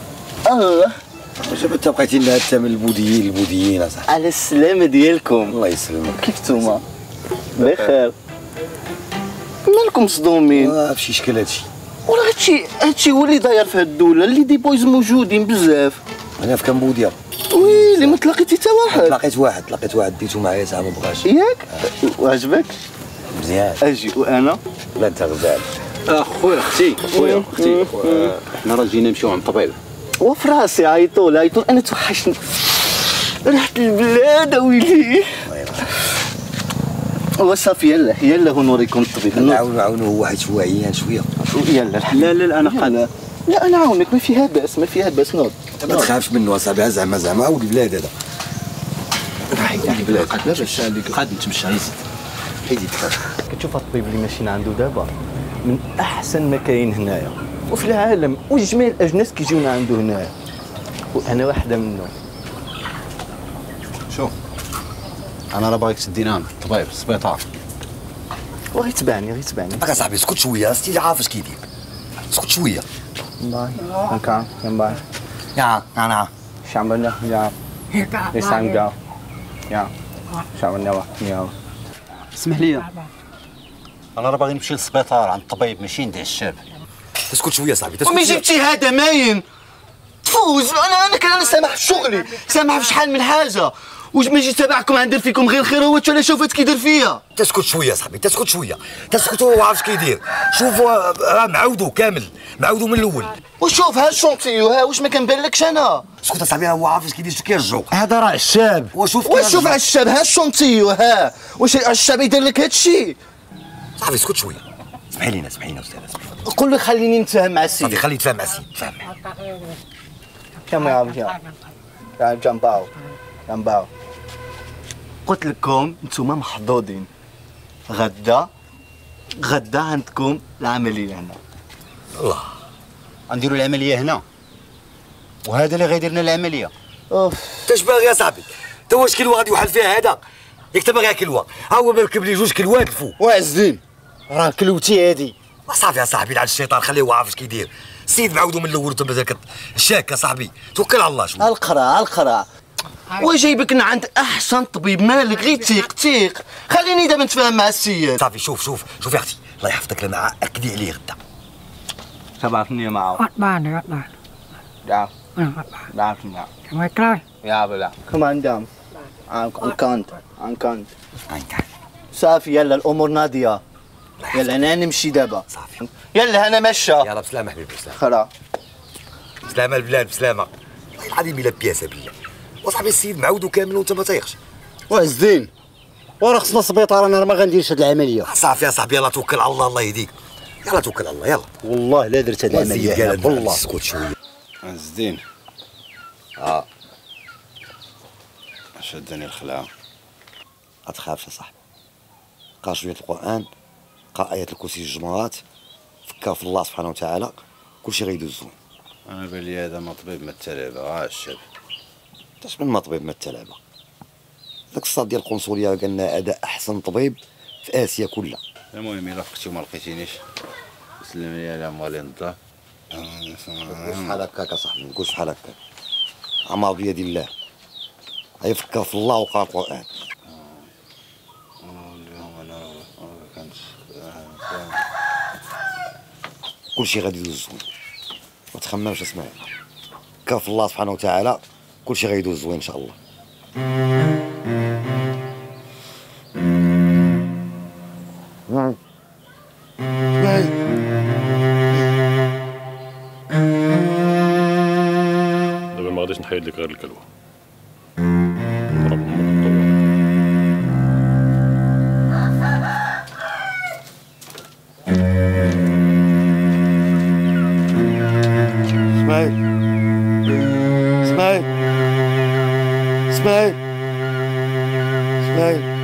واش انت بقيتي لنا حتى من البوذيين اصاحبي؟ على السلامه ديالكم. الله يسلمك. كيف نتوما؟ بخير. مالكم مصدومين؟ فشي شكل هادشي. وراه هادشي هو اللي داير في هاد الدوله، اللي دي بويز موجودين بزاف. انا في كمبوديا. ويلي ما تلاقيتي حتى واحد؟ لقيت واحد ديتو معايا ساعه ما بغاش. ياك؟ وعجبك؟ مزيان. اجي وانا؟ لا انت غزال. خويا اختي حنا راه جينا نمشيو عند الطبيب. وفي راسي عيطول انا توحشني ريحه البلاد ويلي. وصافي يلا هو نوريكم الطبيب. نعاونو هو حيت هو عيان شويه. يلا لا انا قادر. لا انا عاونك، ما فيها باس نوض. ما تخافش منه اصاحبي، زعما عاود البلاد هذا. حيدي البلاد لاباس عليك. قاد نتمشى يزيد. حيدي تخاف. كتشوف الطبيب اللي ماشيين عنده دابا من احسن ما كاين هنايا وفي العالم، وجميع الاجناس كيجيونا عنده هنايا، وانا واحده منهم. شوف انا راه باغيك تدينا عند الطبيب السبيطار. غير تبعني. باقي صاحبي اسكت شويه، ستي عارف اش كيدير. اسكت شويه. باي نكا باي يا انا شامبنا يا يسانجا يا شامبنا يا. اسمح لي، انا راه باغي نمشي للسبيطار عند الطبيب ماشي ندعي الشاب. تسكت شويه صاحبي. ومي جبتي هذا ماين تفوز. انا سامح في شغلي، سامح في شحال من حاجه. واش ما جيت تبعكم غندير فيكم غير الخير؟ هو انا شوفت كيدير فيا. تسكت شويه صاحبي، تسكت هو عارف كيدير. شوف راه معودو كامل، معودو من الاول. وشوف ها الشونطيو واش ما كنبانلكش انا؟ اسكت اصاحبي، هو عارف اش كيدير، كيرجعو. هذا راه الشاب. وشوف على الشاب ها الشونطيو واش الشاب يدير لك هادشي؟ صاحبي اسكت شويه. اسمحي لينا استاذ. قول له خليني نتفاهم مع السيد. صافي خليه يتفاهم مع السيد. تفاهم معاه. يا جنباو. قلت لكم نتوما محظوظين. غدا عندكم العمليه هنا. الله غنديروا العمليه هنا، وهذا اللي غيدير لنا العمليه. اش باغي يا صاحبي؟ انت واش كلوه غادي يوحل فيها هذا؟ ياك انت باغي كلوه، ها هو مركب لي جوج كلوات الفوق. واعزين راه كلوتي هادي. صافي يا صاحبي، لعند الشيطان خليه هو عارف اش كيدير. السيد معودو من الاول وانت مازال شاك يا صاحبي. توكل على الله. شويه القرا وجايبك من عند احسن طبيب. مالك غير تيق خليني دابا نتفاهم مع السيد. صافي شوف يا اختي الله يحفظك لنا اكدي عليه غدا. تبعتني معه. Ja. Laat hem nou. Zijn we klaar? Ja, voilà. Kom aan dan. Aan كant. صافي يلا الامور ناضيه. يلا انا نمشي دابا. صافي. يلا انا مشى. يلا بسلامه حبيبي بسلامه. خلاص. بسلامه البلاد بسلامه. والله العظيم الا بياسه بيا. وصاحبي السيد معودو كامل وانت ما طايقش. الزين وراه خصنا سبيطار. انا ما غنديرش هاد العمليه. صافي يا صاحبي يلا توكل على الله. الله يهديك. يلا توكل على الله يلا. والله لا درت هاد العمليه والله. اسكت شويه. الزين شدني الخلعه. ما تخافش يا صاحبي. قرا شويه القران، قرا ايات الكرسي الجمرات، فكر في الله سبحانه وتعالى، كلشي غيدوز زوين. انا بالي هذا ما طبيب ما التلعبه. الشاب اش من ما طبيب ما التلعبه. داك الصاد ديال القنصليه قال لنا هذا احسن طبيب في اسيا كلها. المهم الا فقتي وما لقيتينيش سلم لي على مالي نضا. نقولش بحال هكاك اصاحبي، نقولش بحال هكاك. عمار بيد الله. هيا فكر في الله وقرا القران. كلشي غادي يدوز زوين. ما تخممش اسمعي. فكر في الله سبحانه وتعالى كلشي غيدوز زوين ان شاء الله. دابا ما غاديش نحيد لك غير الكلوه. اسماعيل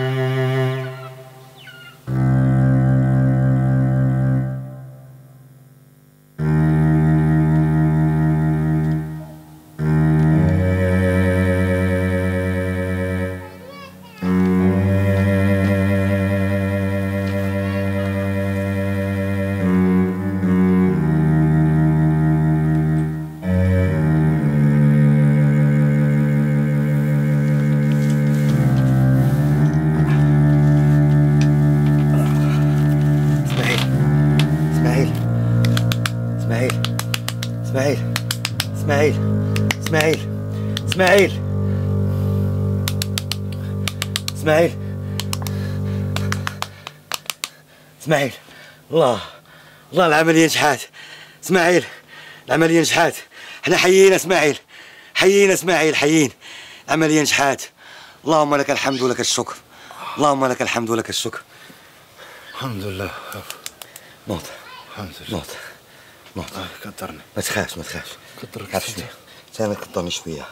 اسماعيل الله العملية نجحات. اسماعيل العملية نجحات. حنا حيينا اسماعيل، حيين. العملية نجحات. اللهم لك الحمد ولك الشكر. اللهم لك الحمد ولك الشكر. الحمد لله. نوض. الحمد لله. نوض. كثرني. ما تخافش. كثرك شوية. ثاني كثرني شوية.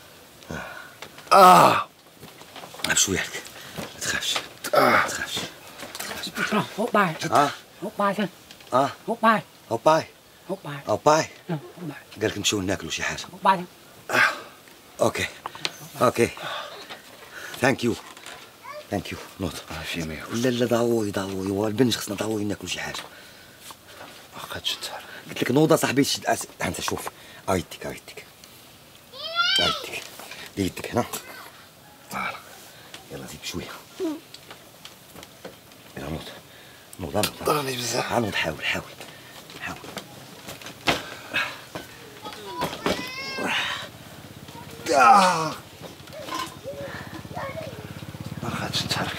عب شوية هكا. ما تخافش. Hốt bài. Hốt bài xem. Hốt bài. هوب باي. قال لك نمشيو ناكلوا شي حاجة. Hốt bài. اوكي. ثانك يو. نوض. لا ضروري هو البنج خصنا ضروري ناكلوا شي حاجة. قلت لك نوض صاحبي شد انت شوف. أريدك. يدك هنا. يلا زيد شوية. يلا نوض. ضرني بزاف. نوض حاول. ما خدش تحرك.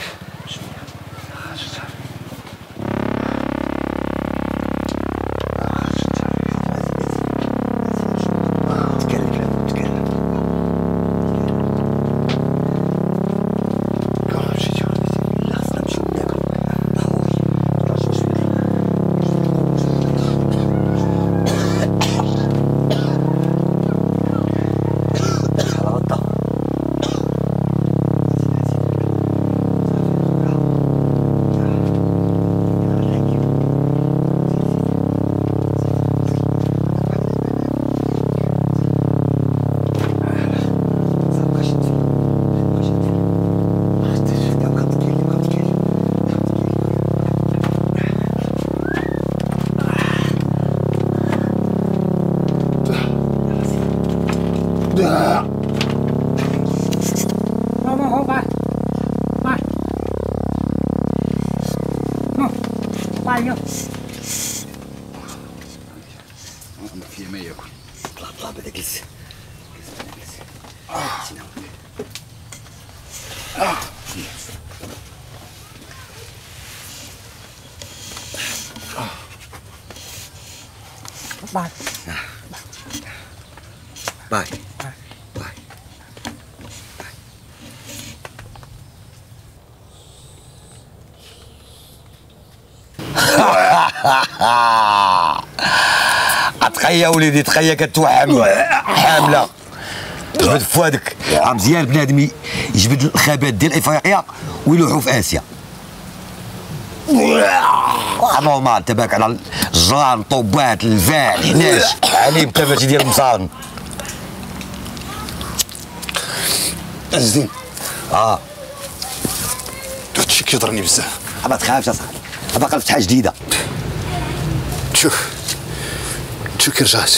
فيه ما ياكل. طلع بعدا جلس. باي باي باي. تخيا وليدي تخيا كتوحم حامله جبد فؤادك. مزيان بنادم يجبد الخبات ديال افريقيا ويلوحوا في اسيا. نورمال تباك على الجران طوبات الفاع الحناش عليم تباتي ديال المصارن. الزين هادشي كيضرني بزاف. ما تخافش اصاحبي باقا فتحه جديده. شوف كي رجعت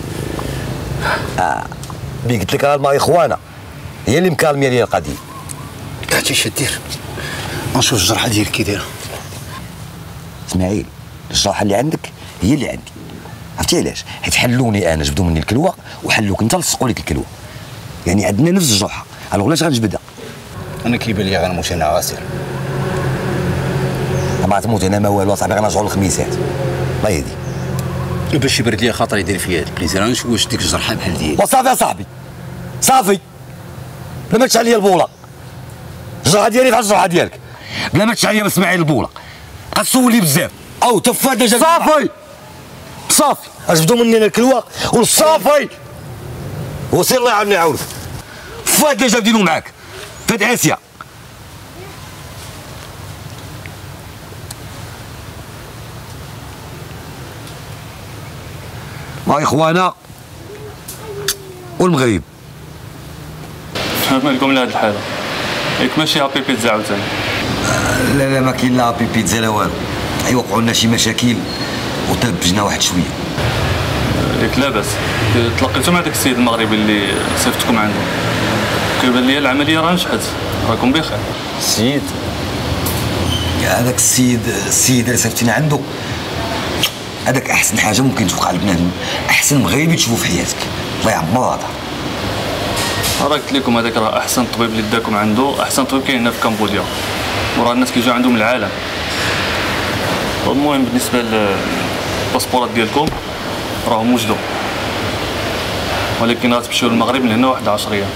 ملي قلت لك الماريخوانا هي اللي مكالميه ليا القضيه. عرفتي اش دير؟ نشوف الجرحه ديالك كي دايره. اسماعيل الجرحه اللي عندك هي اللي عندي. عرفتي علاش؟ حيت حلوني انا جبدوا مني الكلوه وحلوك انت لصقوا لك الكلوه. يعني عندنا نفس الجرحه، الوغ علاش غنجبدها؟ انا كيبان لي غنموت انا غاسر. ما تموت انا ما والو اصاحبي غنرجعوا للخميسات. الله يهدي. باش يبرد لي خاطري يدير فيا هاد البليزير نشوف واش ديك الجرحه بحال ديالي. وصافي اصاحبي صافي بلا ما تشعل لي البوله. الجرحه ديالي بحال الجرحه ديالك بلا ما تشعل لي اسماعيل البوله. غتسولي بزاف او تفا ديجا. صافي اجبدوا مني انا الكلوه وصافي وسير الله يعاوني يعاونك. فؤاد ديجا بدينو معاك فهاد اسيا. ماريخوانا والمغرب. مالكم لهاد الحاله؟ ياك ماشي هابي بيتزا عاوتاني؟ لا ما كاين لا هابي بيتزا لا والو. يوقعوا لنا شي مشاكل وتلبجنا واحد شويه. ياك لاباس تلاقيتو مع داك السيد المغربي اللي صيفطكم عنده؟ كيبان لي العمليه راه نجحت، راكم بخير. السيد هذاك السيد اللي صيفطينا عنده هذاك احسن حاجه ممكن توقع لبنادم، احسن مغربي تشوفو في حياتك. الله يعمر هذا. راه قلت لكم هذاك راه احسن طبيب اللي داكم عنده، احسن طبيب كاين هنا في كمبوديا، وراه الناس كيجيو عندهم العالم. المهم بالنسبه للباسبورات ديالكم راهم وجدوا، ولكن غتمشيو للمغرب من هنا واحد 10 ايام.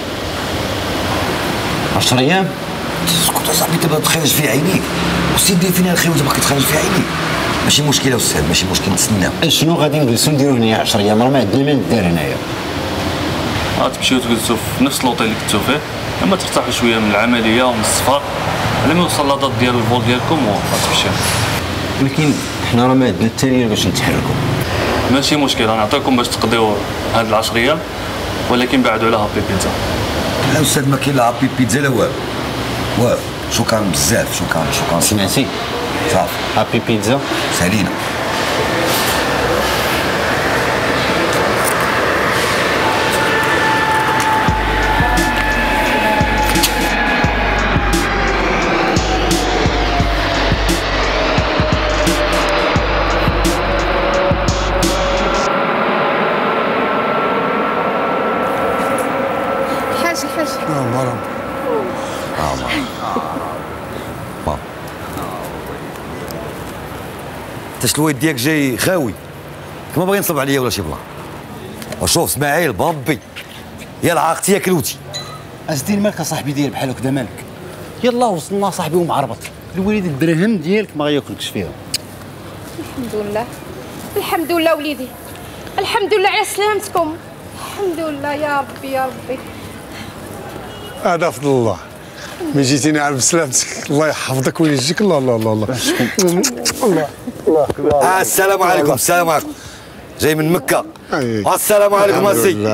10 ايام؟ اسكت اصاحبي انت تخرج في عينيك والسيد دير فينا الخير وانت باقي تخرج في عينيك. ماشي مشكله استاذ ماشي مشكل نتسناو. شنو غادي نجلسو نديرو هنايا 10 ايام؟ راه ما عندنا ما ندير هنايا. غتمشيو تجلسوا في نفس لوطيل اللي كنتو فيه، اما ترتاحوا شويه من العمليه ومن السفر على ما يوصل لاطات ديال الفول ديالكم وغتمشيو. ولكن حنا راه ما عندنا التالي باش نتحركوا. ماشي مشكل غنعطيكم باش تقضيو هاد 10 ايام، ولكن بعدوا على هابي بيتزا. لا استاذ ما كاين لا هابي بيتزا لا والو. شكرا بزاف شكرا. سمعتي؟ صافي هابي بيتزا سالينا. انت الويد ديالك جاي خاوي كما باغي نصب عليا ولا شي بلا. وشوف اسماعيل بربي يا عاقتي يا كلوتي. ازدين مالك صاحبي داير بحال هكا مالك؟ يلا وصلنا صاحبي ومعربط. الوليد الدرهم ديالك ما غياكلكش فيها. الحمد لله وليدي، الحمد لله على سلامتكم. الحمد لله يا ربي يا ربي. هذا فضل الله. من جيتيني على بسلامتك الله يحفظك ويجيك. الله الله الله الله الله. السلام عليكم. السلام عليكم. جاي من مكة. السلام عليكم السي.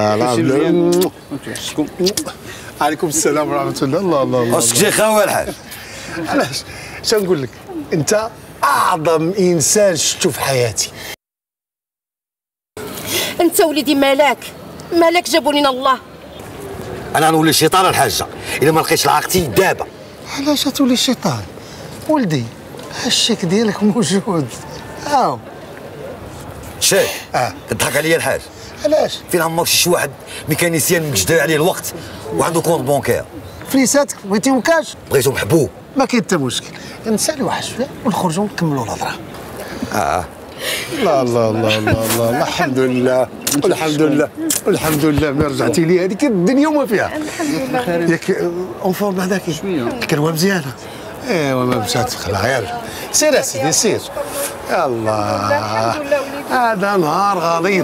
عليكم السلام ورحمة الله. الله الله الله. واش جاي خاوي الحاج؟ علاش؟ اش نقول لك؟ انت اعظم انسان شفتو في حياتي. انت وليدي مالك جابوا لنا الله. انا غنولي شيطان الحاجه الا ما لقيتش عاقتي دابا. علاش تولي شيطان؟ ولدي الشيك ديالك موجود. هاو شيك تضحك عليا الحاج. علاش؟ فين عمرك شي واحد ميكانيسيان مجدري عليه الوقت وعنده كونت بونكير؟ فليساتك بغيتيهم كاش؟ بغيتهم محبوب. ما كاين حتى مشكل، نسالي واحد شويه ونخرجوا نكملوا الهضره. لا لا لا لا لا الحمد لله الحمد لله الحمد لله ما رجعتي لي هذيك الدنيا وما فيها. الحمد لله. ياك اون فورم هذاك شويه كنوه مزيانه. ايوا ما مشات تخلع يلا سير اسيدي سير. يلا هذا نهار غليظ.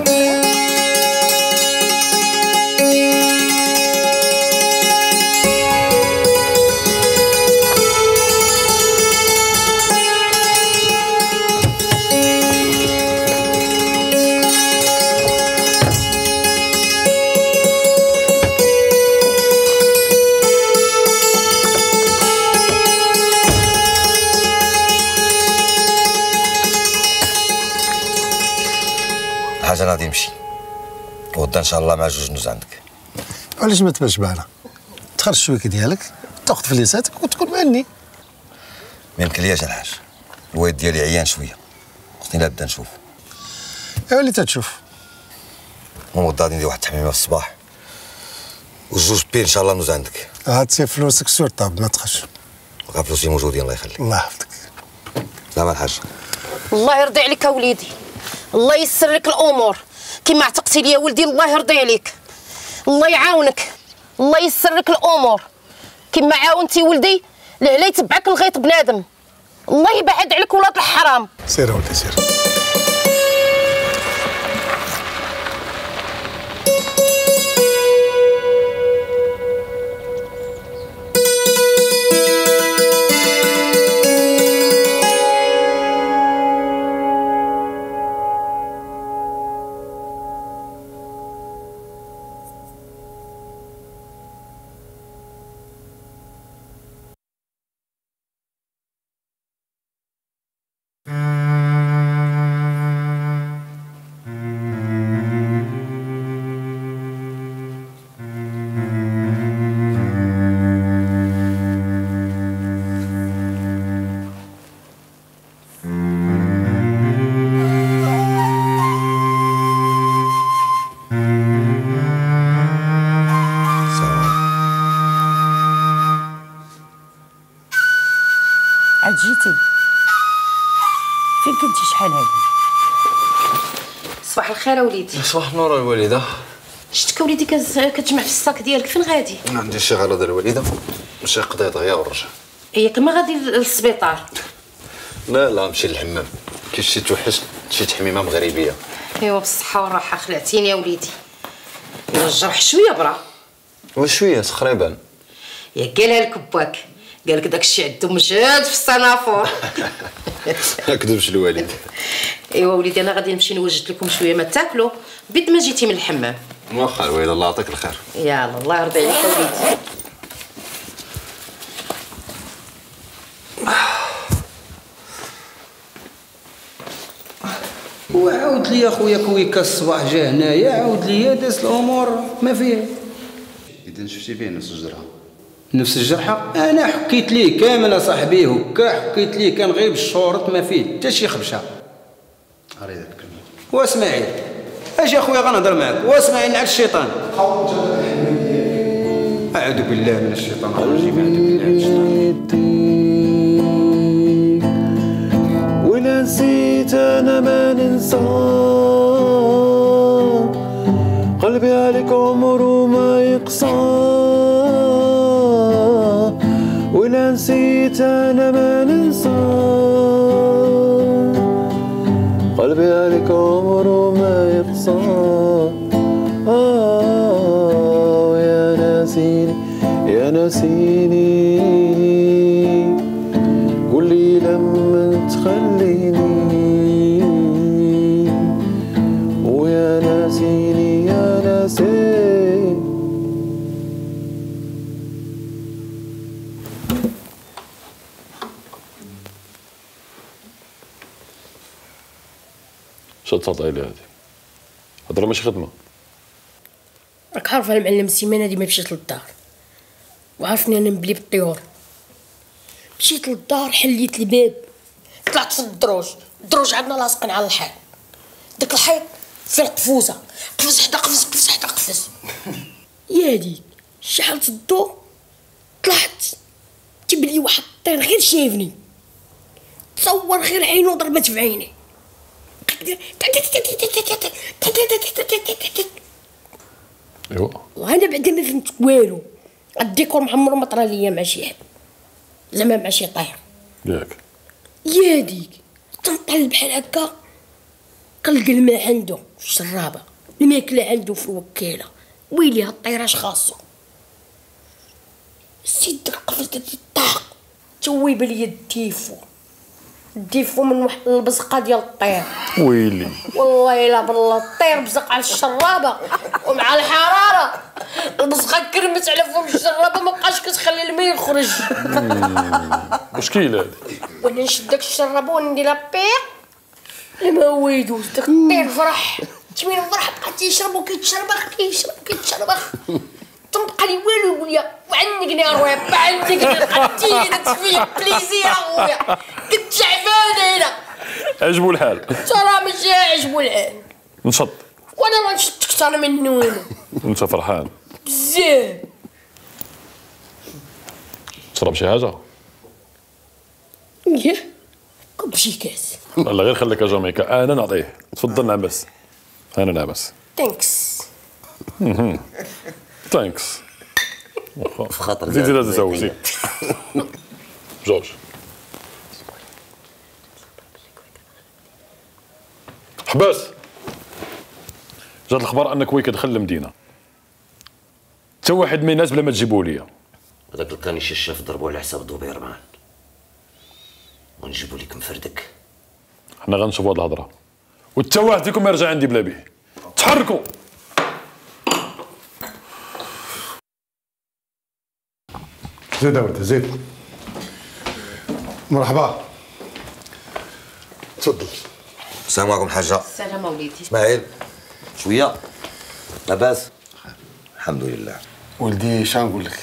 حاجه انا غادي نمشي وغدا ان شاء الله مع جوج ندوز عندك. علاش ما تبانش معنا؟ تخرج الشويكه ديالك تاخذ فليساتك وتكون معني. ما يمكنلياش الحاج، الوالد ديالي عيان شويه، خصني لابد نشوف. ايوا اللي تتشوف. غدا غادي ندير واحد التحميمه في الصباح وجوج بي ان شاء الله ندوز عندك. هاد سير فلوسك سور طاب ما تخش. بقى فلوسي موجودين الله يخليك. الله يحفظك. سلام الحاج. الله يرضي عليك يا وليدي، الله يسر لك الامور كما عتقتي لي يا ولدي. الله يرضي عليك، الله يعاونك، الله يسر لك الامور كما عاونتي ولدي لا يتبعك الغيط بنادم. الله يبعد عليك ولاد الحرام. سير ولدي سير. جيتي فين كنتي شحال هادي؟ صباح الخير وليدي. صباح النور الوالده. شفتك وليدي كتجمع في الصاك ديالك، فين غادي؟ انا عندي شي غرض الوالده، مشي قضيت دغيا ونرجع. ياك ما غادي للسبيطار؟ لا نمشي للحمام، كي شي توحش شي تحميمه مغربيه. ايوا بالصحه والراحه، خلعتيني يا وليدي. الا الجرح شويه برا. وشويه تقريبا. ياك قالها لك باك، قالك داكشي عندو مجهد في الصنافور. ما كذبش الوالد. ايوا وليدي انا غادي نمشي نوجد لكم شويه ما تاكلوا بيد ما جيتي من الحمام. واخا الوالد الله يعطيك الخير. يلا الله يرضي عليك يا وليدي. وعاود لي اخويا كويكا الصباح جا هنايا، عاود لي داز الامور ما فيها. اذا شفتي فيه نفس الجرحه. نفس الجرحه؟ انا حكيت ليه كامل اصاحبي هكا، حكيت ليه كان غير بالشورط ما فيه حتى شي خبشه. اريدك الكلمه. واسماعيل اجي اخويا غنهضر معاك. واسماعيل نعت الشيطان. اعوذ بالله من الشيطان الرجيم. اعوذ بالله من الشيطان. ولا نسيت انا ما ننسى، قلبي عليك عمره ما يقسى. ولا نسيت انا ما ننسى، قلبي عليك عمره ما يقسى. يا ناسيني يا ناسيني، قول لي لما تخليني. ويا ناسيني يا ناسيني. شو تصدعي لي هادي؟ هضره ماشي خدمه. راك عارف المعلم سيمان هادي ما مشيت للدار وعرفني انا نبلي بالطيور. مشيت للدار حليت الباب طلعت في الدروج عندنا لاصقين على الحيط. داك الحيط فيه القفوزه، قفز حدا قفز قفز حدا قفز. يا ديك شعلت الضو طلعت تبلي واحد الطير غير شايفني، تصور غير عينو ضربت في عيني. ايوا وانا بعدا ما فهمت والو. الديكور معمرو ما طرا ليا مع شي حد، زعما مع شي طير. ياك يا ديك تنطل بحال هكا، كنلقى الماء عنده في الشرابه، الماكله عنده في الوكاله. ويلي هاد الطير اش خاصو؟ سيد داك القفز طاق تويب ليا الديفو من واحد البزقه ديال الطير. ويلي والله الا بالله الطير بزق على الشرابه ومع الحراره البزقه كرمت على فم الشرابه، ما بقاش كتخلي الماء يخرج. مشكله هادي. وانا نشد داك الشرابه ونديرها بيق الماء هو يدوز. داك الطير فرح تمين فرح، بقى تيشرب وكيتشربخ كيشرب وكيتشربخ. تنبقى لي والو يقول لي وعنقني ارويا بعنقني قدينا فيا بليزير اخويا، كنت تعبانه هنا. عجبو الحال؟ ترى ماشي عجبو الحال، نشط وانا ما نشط اكثر منه انا. انت فرحان بزاف. تشرب شي حاجه؟ ياه كوب شي كاس. لا غير خليك جامايكا انا نعطيه. تفضل نعبس. انا نعبس. ثانكس. ثانكس. في خاطر زيد زيد زوج جورج. حباس جات الخبر انك وي كدخل المدينه، حتى واحد من الناس بلا ما تجيبوا ليا. هذاك الكانيش الشاف ضربوا على حساب دوبيرمان ونجيبوا لك مفردك. حنا غنشوفوا هاد الهضره وحتى واحد فيكم يرجع عندي بلا بيه. تحركوا. زيد ولد زيد. مرحبا. تفضل. السلام عليكم حاجه. السلام وليدي. اسماعيل شويه لاباس؟ الحمد لله. ولدي شنو نقول لك؟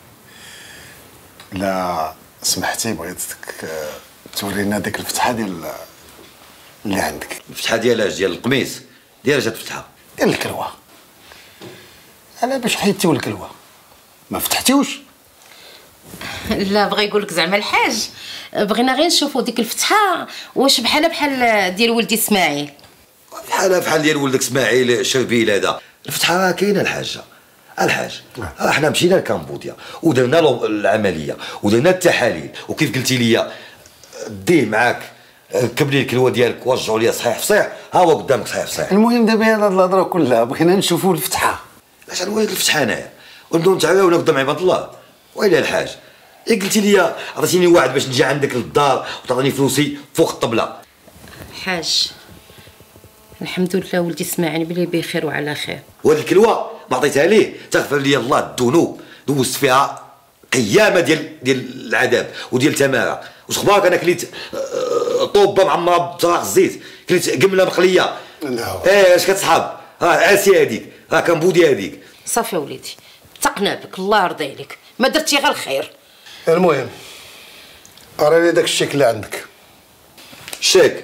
لا سمحتي بغيتك تورينا ديك الفتحه ديال اللي عندك. الفتحه ديال القميص ديال جات فتحه ديال الكلوه. انا باش حيدتيو الكلوه ما فتحتيوش؟ لا بغى يقول لك زعما الحاج بغينا غير نشوفوا ديك الفتحه واش بحال ديال ولدي اسماعيل. بحال ديال ولدك اسماعيل شربيل هذا. الفتحه راه كاينه الحاجه. الحاج احنا مشينا لكمبوديا ودرنا العمليه ودرنا التحاليل، وكيف قلتي لي ديه معاك كبلي الكلوه ديالك ورجعوا لي صحيح فصيح. ها هو قدامك صحيح فصيح. المهم دابا هاد الهضره كلها بغينا نشوفوا الفتحه. علاش نوريك الفتحه انايا ونبداو نتعاونوا قدام عباد الله. ويلي الحاج قلتي لي عطيتيني واحد باش نجي عندك للدار وتعطيني فلوسي فوق الطبله. حاج الحمد لله ولدي اسماعيل بلي بخير وعلى خير. وهاد الكلوه ما عطيتها ليه تغفر لي الله الذنوب، دوزت فيها قيامه ديال العذاب وديال التماره. واش اخبارك؟ انا كليت طوبه معمره بطراق الزيت، كليت قمله مقليه. لا اش كتصحاب؟ عاسي هذيك، كمبودي هذيك. صافي وليدي تقنا بك الله يرضي عليك، ما درتي غير الخير. المهم راني داك الشيك اللي عندك. الشيك؟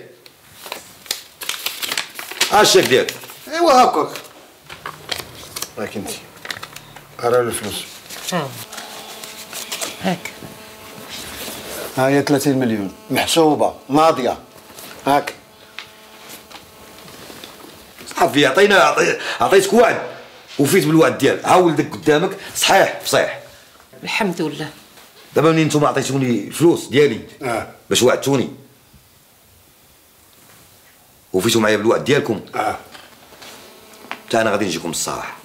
الشيك ديالك؟ ايوا هاكاك. راك انت راه الفلوس. هاك ها هي 30 مليون محسوبه ماضيه. هاك صافي عطيتك وعد وفيت بالوعد ديالك. ها ولدك قدامك صحيح فصيح. الحمد لله. دابا منين نتوما عطيتوني الفلوس ديالي باش وعدتوني وفيتوا معايا بالوعد ديالكم حتى انا غادي نجيكم بالصراحه.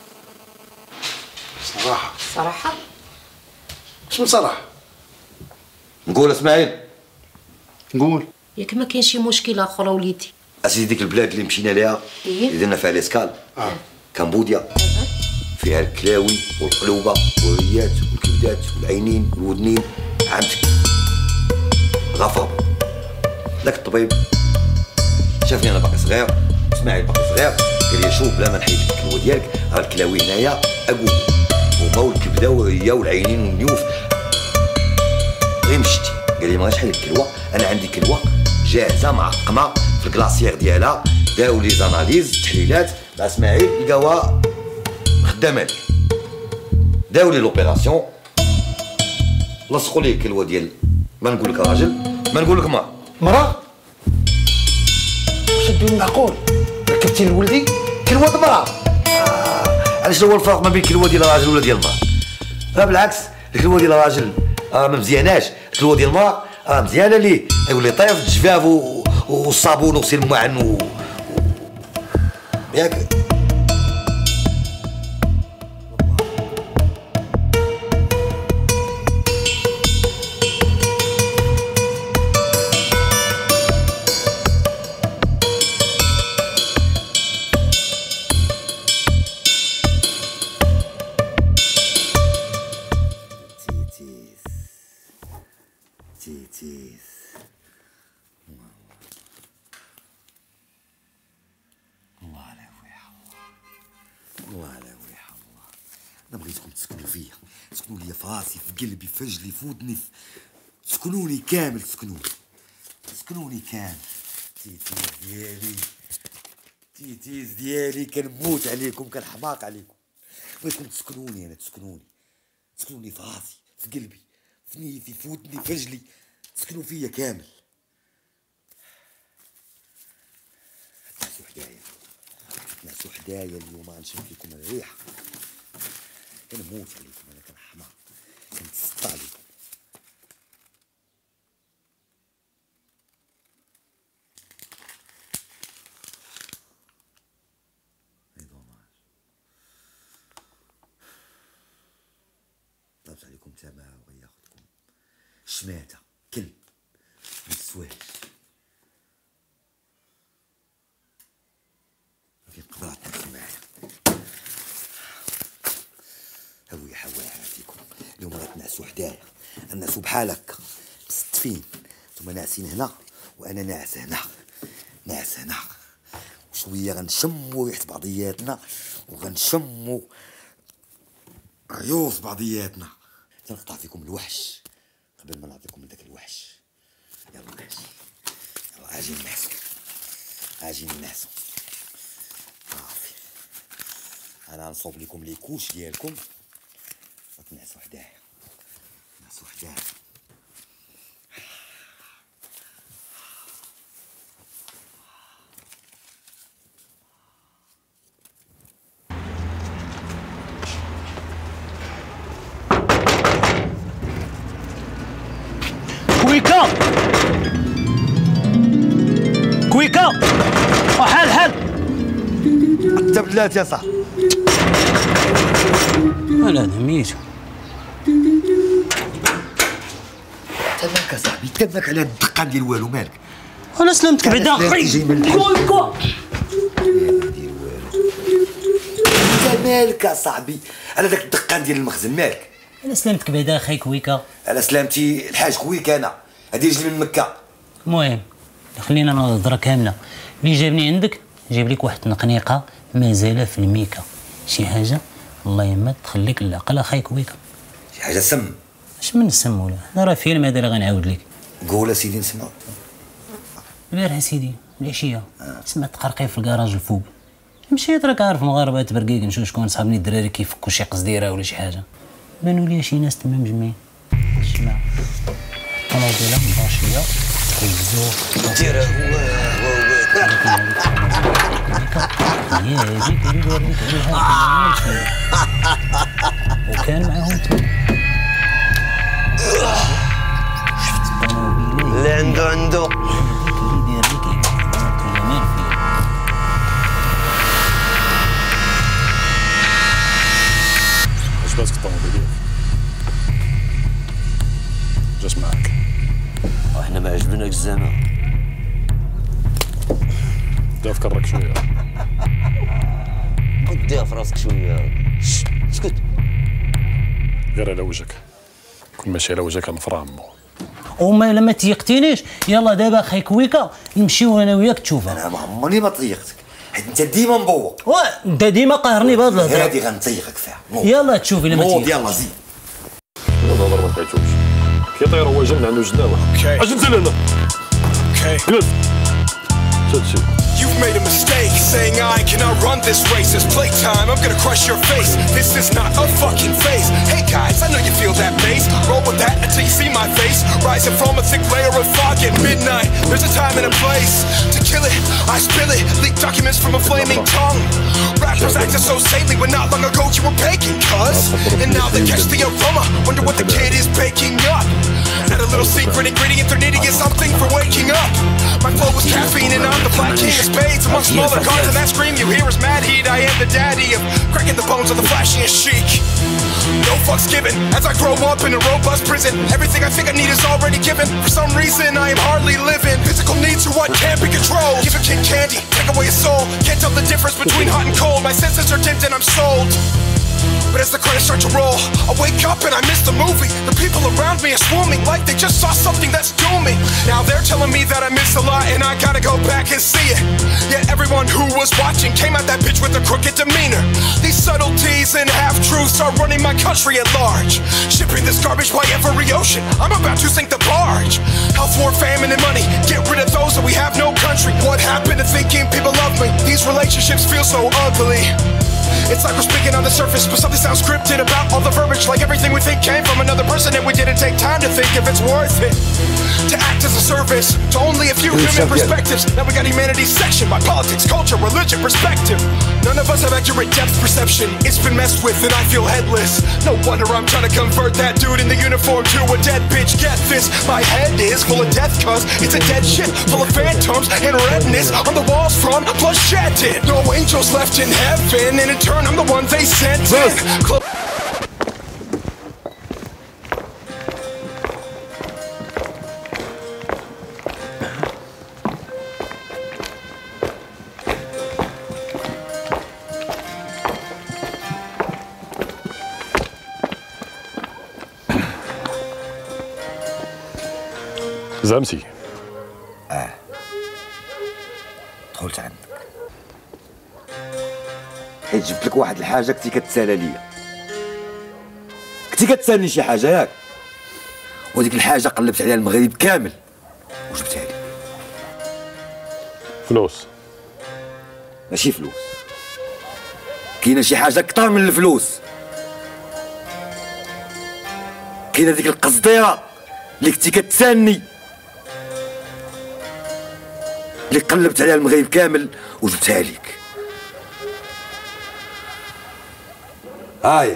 صراحه؟ اش من صراحه؟ نقول اسماعيل نقول ياك ما كاين شي مشكله اخرى وليدي. اسيدي ديك البلاد اللي مشينا ليها اللي درنا فيها ليسكال كمبوديا فيها الكلاوي والقلوبه والريات والكبدات والعينين والودنين. عمتك غفر ذاك الطبيب شافني انا باقي صغير، اسماعيل باقي صغير، قال لي شوف بلا ما نحيد لك الكلوه ديالك راه الكلاوي هنايا اقول هما والكبده والريه والعينين والنيوف. غير مشيتي قال لي ما غاش حيد الكلوه، انا عندي كلوه جاهزه معقمه في الكلاسيير ديالها، داو لي زاناليز التحليلات مع اسماعيل لقاوها خدامه ليه، داو لي لوبيراسيون، لصقوا ليه كلوه ديال ما نقول لك راجل ما نقول لك مرا. واش الدين معقول ركبتي لولدي كلوه مرا؟ علاش هو الفرق ما بين كلوه ديال راجل ولا ديال المرا؟ بالعكس الكلوه ديال الراجل ما مزياناش، الكلوه ديال المرا مزيانه ليه، يقول لي طيف الجفاف والصابون وغسيل المعن ياك. قلبي في رجلي في ودني، سكنوني كامل، سكنوني كامل. تيتيز ديالي كنموت عليكم، كنحماق عليكم، بغيتكم تسكنوني انا، تسكنوني في راسي، في قلبي، في نيتي، في ودني، في رجلي، تسكنوا فيا كامل. تنعسوا حدايا اليوم، غنشم فيكم الريحه، كنموت عليكم انا، كنحماق، كنتسطى عليكم. طابت عليكم تمام وياخذكم شماته كلب ما تسواش. في قدرات تاكل معايا هوي حواها فيكم اليوم، راه تنعسوا حدايا، الناسوا بحال هكا مستفين، نتوما ناعسين هنا وانا ناعس هنا، وشويه غنشموا ريحه بعضياتنا وغنشموا ريوس بعضياتنا، تنقطع فيكم الوحش قبل ما نعطيكم داك الوحش. يلا اجي نعسو صافي، انا نصوب لكم لي كوش ديالكم وتنعسوا حدايا، كويكا وحال انت بلاتي يا صاحبي. انا نميت تماك صاحبي، تماك على الدقان ديال والو، مالك؟ انا سلمتك بعدا كويكا انت مالك يا صاحبي على داك الدقان ديال المخزن، مالك؟ انا سلمتك بعدا اخي كويكا. على سلامتي الحاج كويكا، انا هادي رجلي من مكه. المهم خلينا نهضر كامله، اللي جابني عندك جايب لك واحد النقنيقه مازال في الميكا، شي حاجه الله يما تخليك العقل اخاي كويكا. شي حاجه سم؟ اش من السم ولا؟ هذا راه فيلم هذا اللي غنعاود لك. قول اسيدي نسمع. البارح اسيدي العشيه سمعت تقرقير في الكراج الفوق، مشيت راك عارف مغاربه تبرقيق، نشوف شكون صحابني الدراري كيفكوا شي قصديره ولا شي حاجه، بانوا لي شي ناس تما مجمعين. اسمع انا ديالها مباشيه الزوق ديرها هي هذيك اللي وريت عليها وكان معاهم اللي عنده عجباتك الطوموبيل؟ جات معاك؟ احنا ما عجبناك الزمان، ديها في كرك شويه، وديها في راسك شويه، اسكت غير على وجهك، كون ماشي على وجهك غنفرامو. وما لما تيقتينيش يلا دابا اخي كويكا نمشيو انا وياك تشوفها. انا ما عمرني ما طيقتك، حيت انت ديما مبوق. انت ديما قاهرني بهاد الهضره هادي غنطيقك فيها. يلا تشوفي لما تيقتينيش. يلا زيد. الهضره ما بقيتوش، كيطير هو جن عنده جناوه. اجي نزل هنا. Okay. Good. You've made a mistake saying I cannot run this race. It's playtime, I'm gonna crush your face. This is not a fucking phase. Hey guys, I know you feel that bass. Roll with that until you see my face. Rising from a thick layer of fog at midnight. There's a time and a place to kill it. I spill it, leak documents from a flaming tongue. Rappers acting so saintly when not long ago you were pagan, cuz. And now they catch the aroma, wonder what the kid is baking up. Add a little secret ingredient they're needing is something for waking up. My flow was caffeine and I'm the black king of spades. Among smaller cards and that scream you hear is mad heat. I am the daddy of cracking the bones of the flashiest chic. No fucks given as I grow up in a robust prison. Everything I think I need is already given. For some reason I am hardly living. Physical needs are what can't be controlled. Give a kid candy, take away his soul. Can't tell the difference between hot and cold. My senses are dimmed and I'm sold. But as the credits start to roll, I wake up and I miss the movie. The people around me are swarming like they just saw something that's dooming. Now they're telling me that I miss a lot and I gotta go back and see it. Yet everyone who was watching came at that bitch with a crooked demeanor. These subtleties and half-truths are running my country at large. Shipping this garbage by every ocean, I'm about to sink the barge. Health, war, famine and money, get rid of those and we have no country. What happened to thinking people love me? These relationships feel so ugly. It's like we're speaking on the surface, but something sounds scripted about all the verbiage. Like everything we think came from another person, and we didn't take time to think if it's worth it. To act as a service to only a few human perspectives. Now we got humanity's section by politics, culture, religion, perspective. None of us have accurate depth perception. It's been messed with and I feel headless. No wonder I'm trying to convert that dude in the uniform to a dead bitch. Get this, my head is full of death cause it's a dead shit full of phantoms and redness on the walls from blood shattered. No angels left in heaven and in turn I'm the one they sent in. زعمتي دخلت عندك حيت جبت لك واحد الحاجه كنتي كتسالى ليا. كنتي كتسالني شي حاجه ياك، وديك الحاجه قلبت عليها المغرب كامل وجبتها لك. فلوس؟ ماشي فلوس، كاينه شي حاجه كثر من الفلوس. كاينه ديك القصديره اللي كنتي كتسالني، اللي قلبت عليها المغرب كامل وجبتها لك. هايا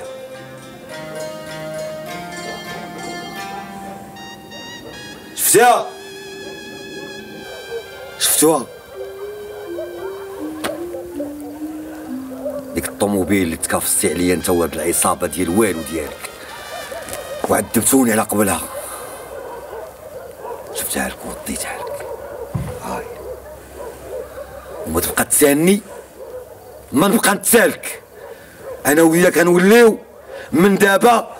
شفتيها؟ شفتوها؟ ديك الطوموبيل اللي تكافستي عليا انت وهاد العصابه ديال والو ديالك وعذبتوني على قبلها، جبتها لك ورديتها لك. هاي وما تبقى تسالني، ما نبقى نتسالك. انا وياك غنوليو من دابا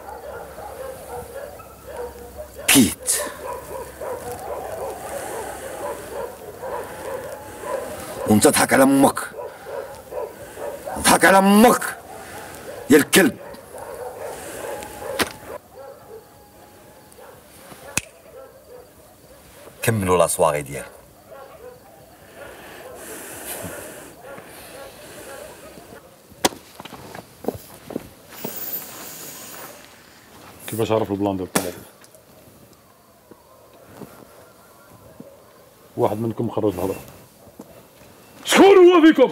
كيت. وانت تضحك على امك، ضحك على امك يا الكلب. كملوا لا سواغي ديالك. كيفاش عرف البلان ديال الطوموبيل؟ واحد منكم خرج الهضره. شكون هو فيكم؟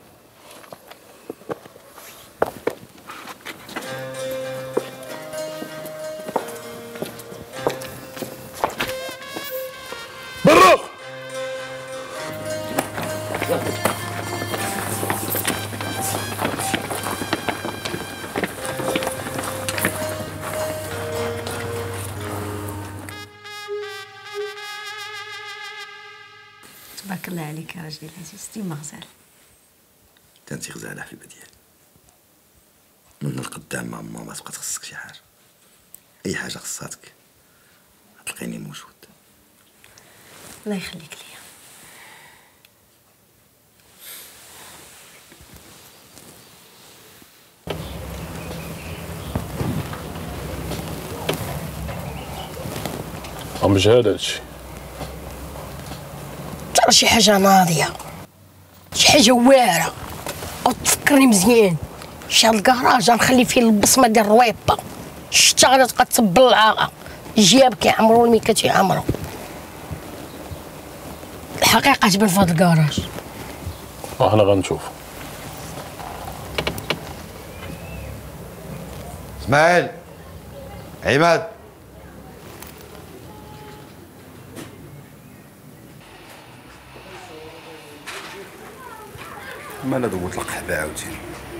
برا! تبارك الله عليك يا راجلي العزيز، ديما غزال. كنتي غزاله حبيبه ديالي. من القدام مع ماما ما تبقى تخصك شي حاجه، اي حاجه خصاتك تلقيني موجود. الله يخليك ليا. مش هذا الشيء. ترى شي حاجه ناضيه، شي حاجه واعره، او تفكرني مزيان. شي هاد الكراج غنخلي فيه البصمه ديال الرويبه، الشتا غادي تبقى تسبل العاقه، الجياب كيعمروا والميكا تيعمروا. الحقيقه تبان في هاد الكراج. احنا غنشوف. اسماعيل، عماد، مالا دوت القحبه عاوتاني.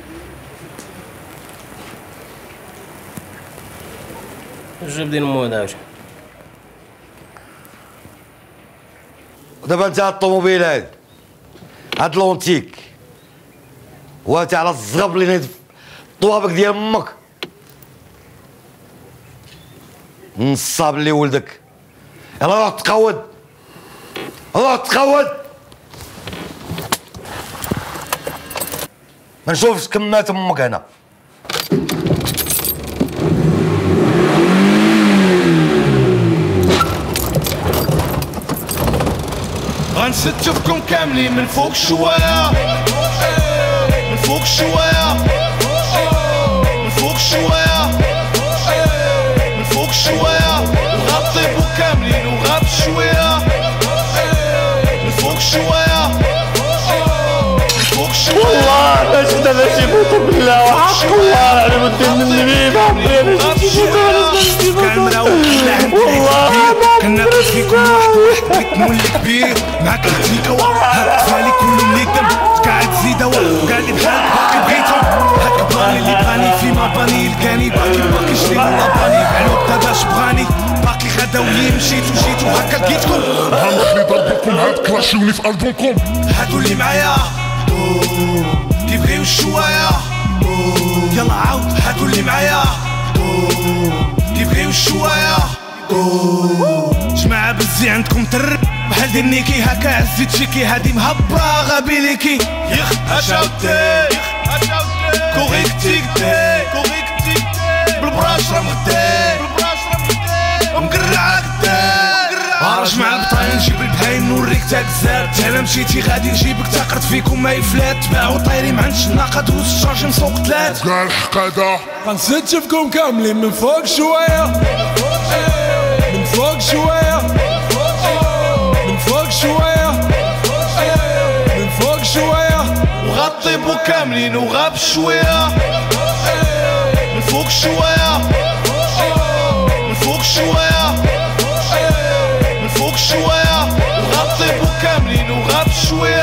جاب دين مود عاوتاني. ودابا انت هاد الطوموبيل هاد لونتيك وانت على الزغب اللي نايض الطوابق ديال امك، نصاب اللي ولدك. يلا روح تقود، روح تقود، ما نشوفش كمات امك هنا. غنستفكم كاملين من فوق شوية، من فوق شوية، من فوق شوية، من فوق شوية، وغطيبو كاملين وغاب شوية، من فوق شوية، من فوق شوية. والله ما شفنا ماشي بوطو بالله وحق الله العظيم الدين من النبي كان مراوح كنا فيكم واحد بيت مول كبير معاك التيكا هاد فالي كلهم ليك دم قاعد زيد قاعد بحال باقي بغيتهم هاك بغاني اللي بغاني فيما باني لقاني باقي شري ولا باني علوك داباش بغاني باقي خداولي مشيت وجيت وهكا لقيتكم هنروح لي ضربكم هاد كلاشيوني في البومكم هادو اللي معايا كيبغيو الشوايه يلا عاود هادو اللي معايا كيبغيو الشوايه جماعة بزي عندكم تر بحال ديال نيكي هكا عزيت شيكي هادي مهبرة غابي ليكي يخ هشاوتي كوريكتيك دي بالبراش راه مغدي مقرعك دي راج مع البطاين نجيب البهاين نوريك تاك الزاد انا مشيتي غادي نجيبك تاقرت فيكم ما يفلات تباعو طايرين ما عندش الناقة دوز الشارج مسوق تلات كاع الحقادة غنستشفكم كاملين من فوق شوية من فوق شوية من فوق شوية من فوق شوية وغطيبو كاملين وغاب شوية من فوق شوية من فوق شوية من فوق شوية وغطيبو كاملين وغاب شوية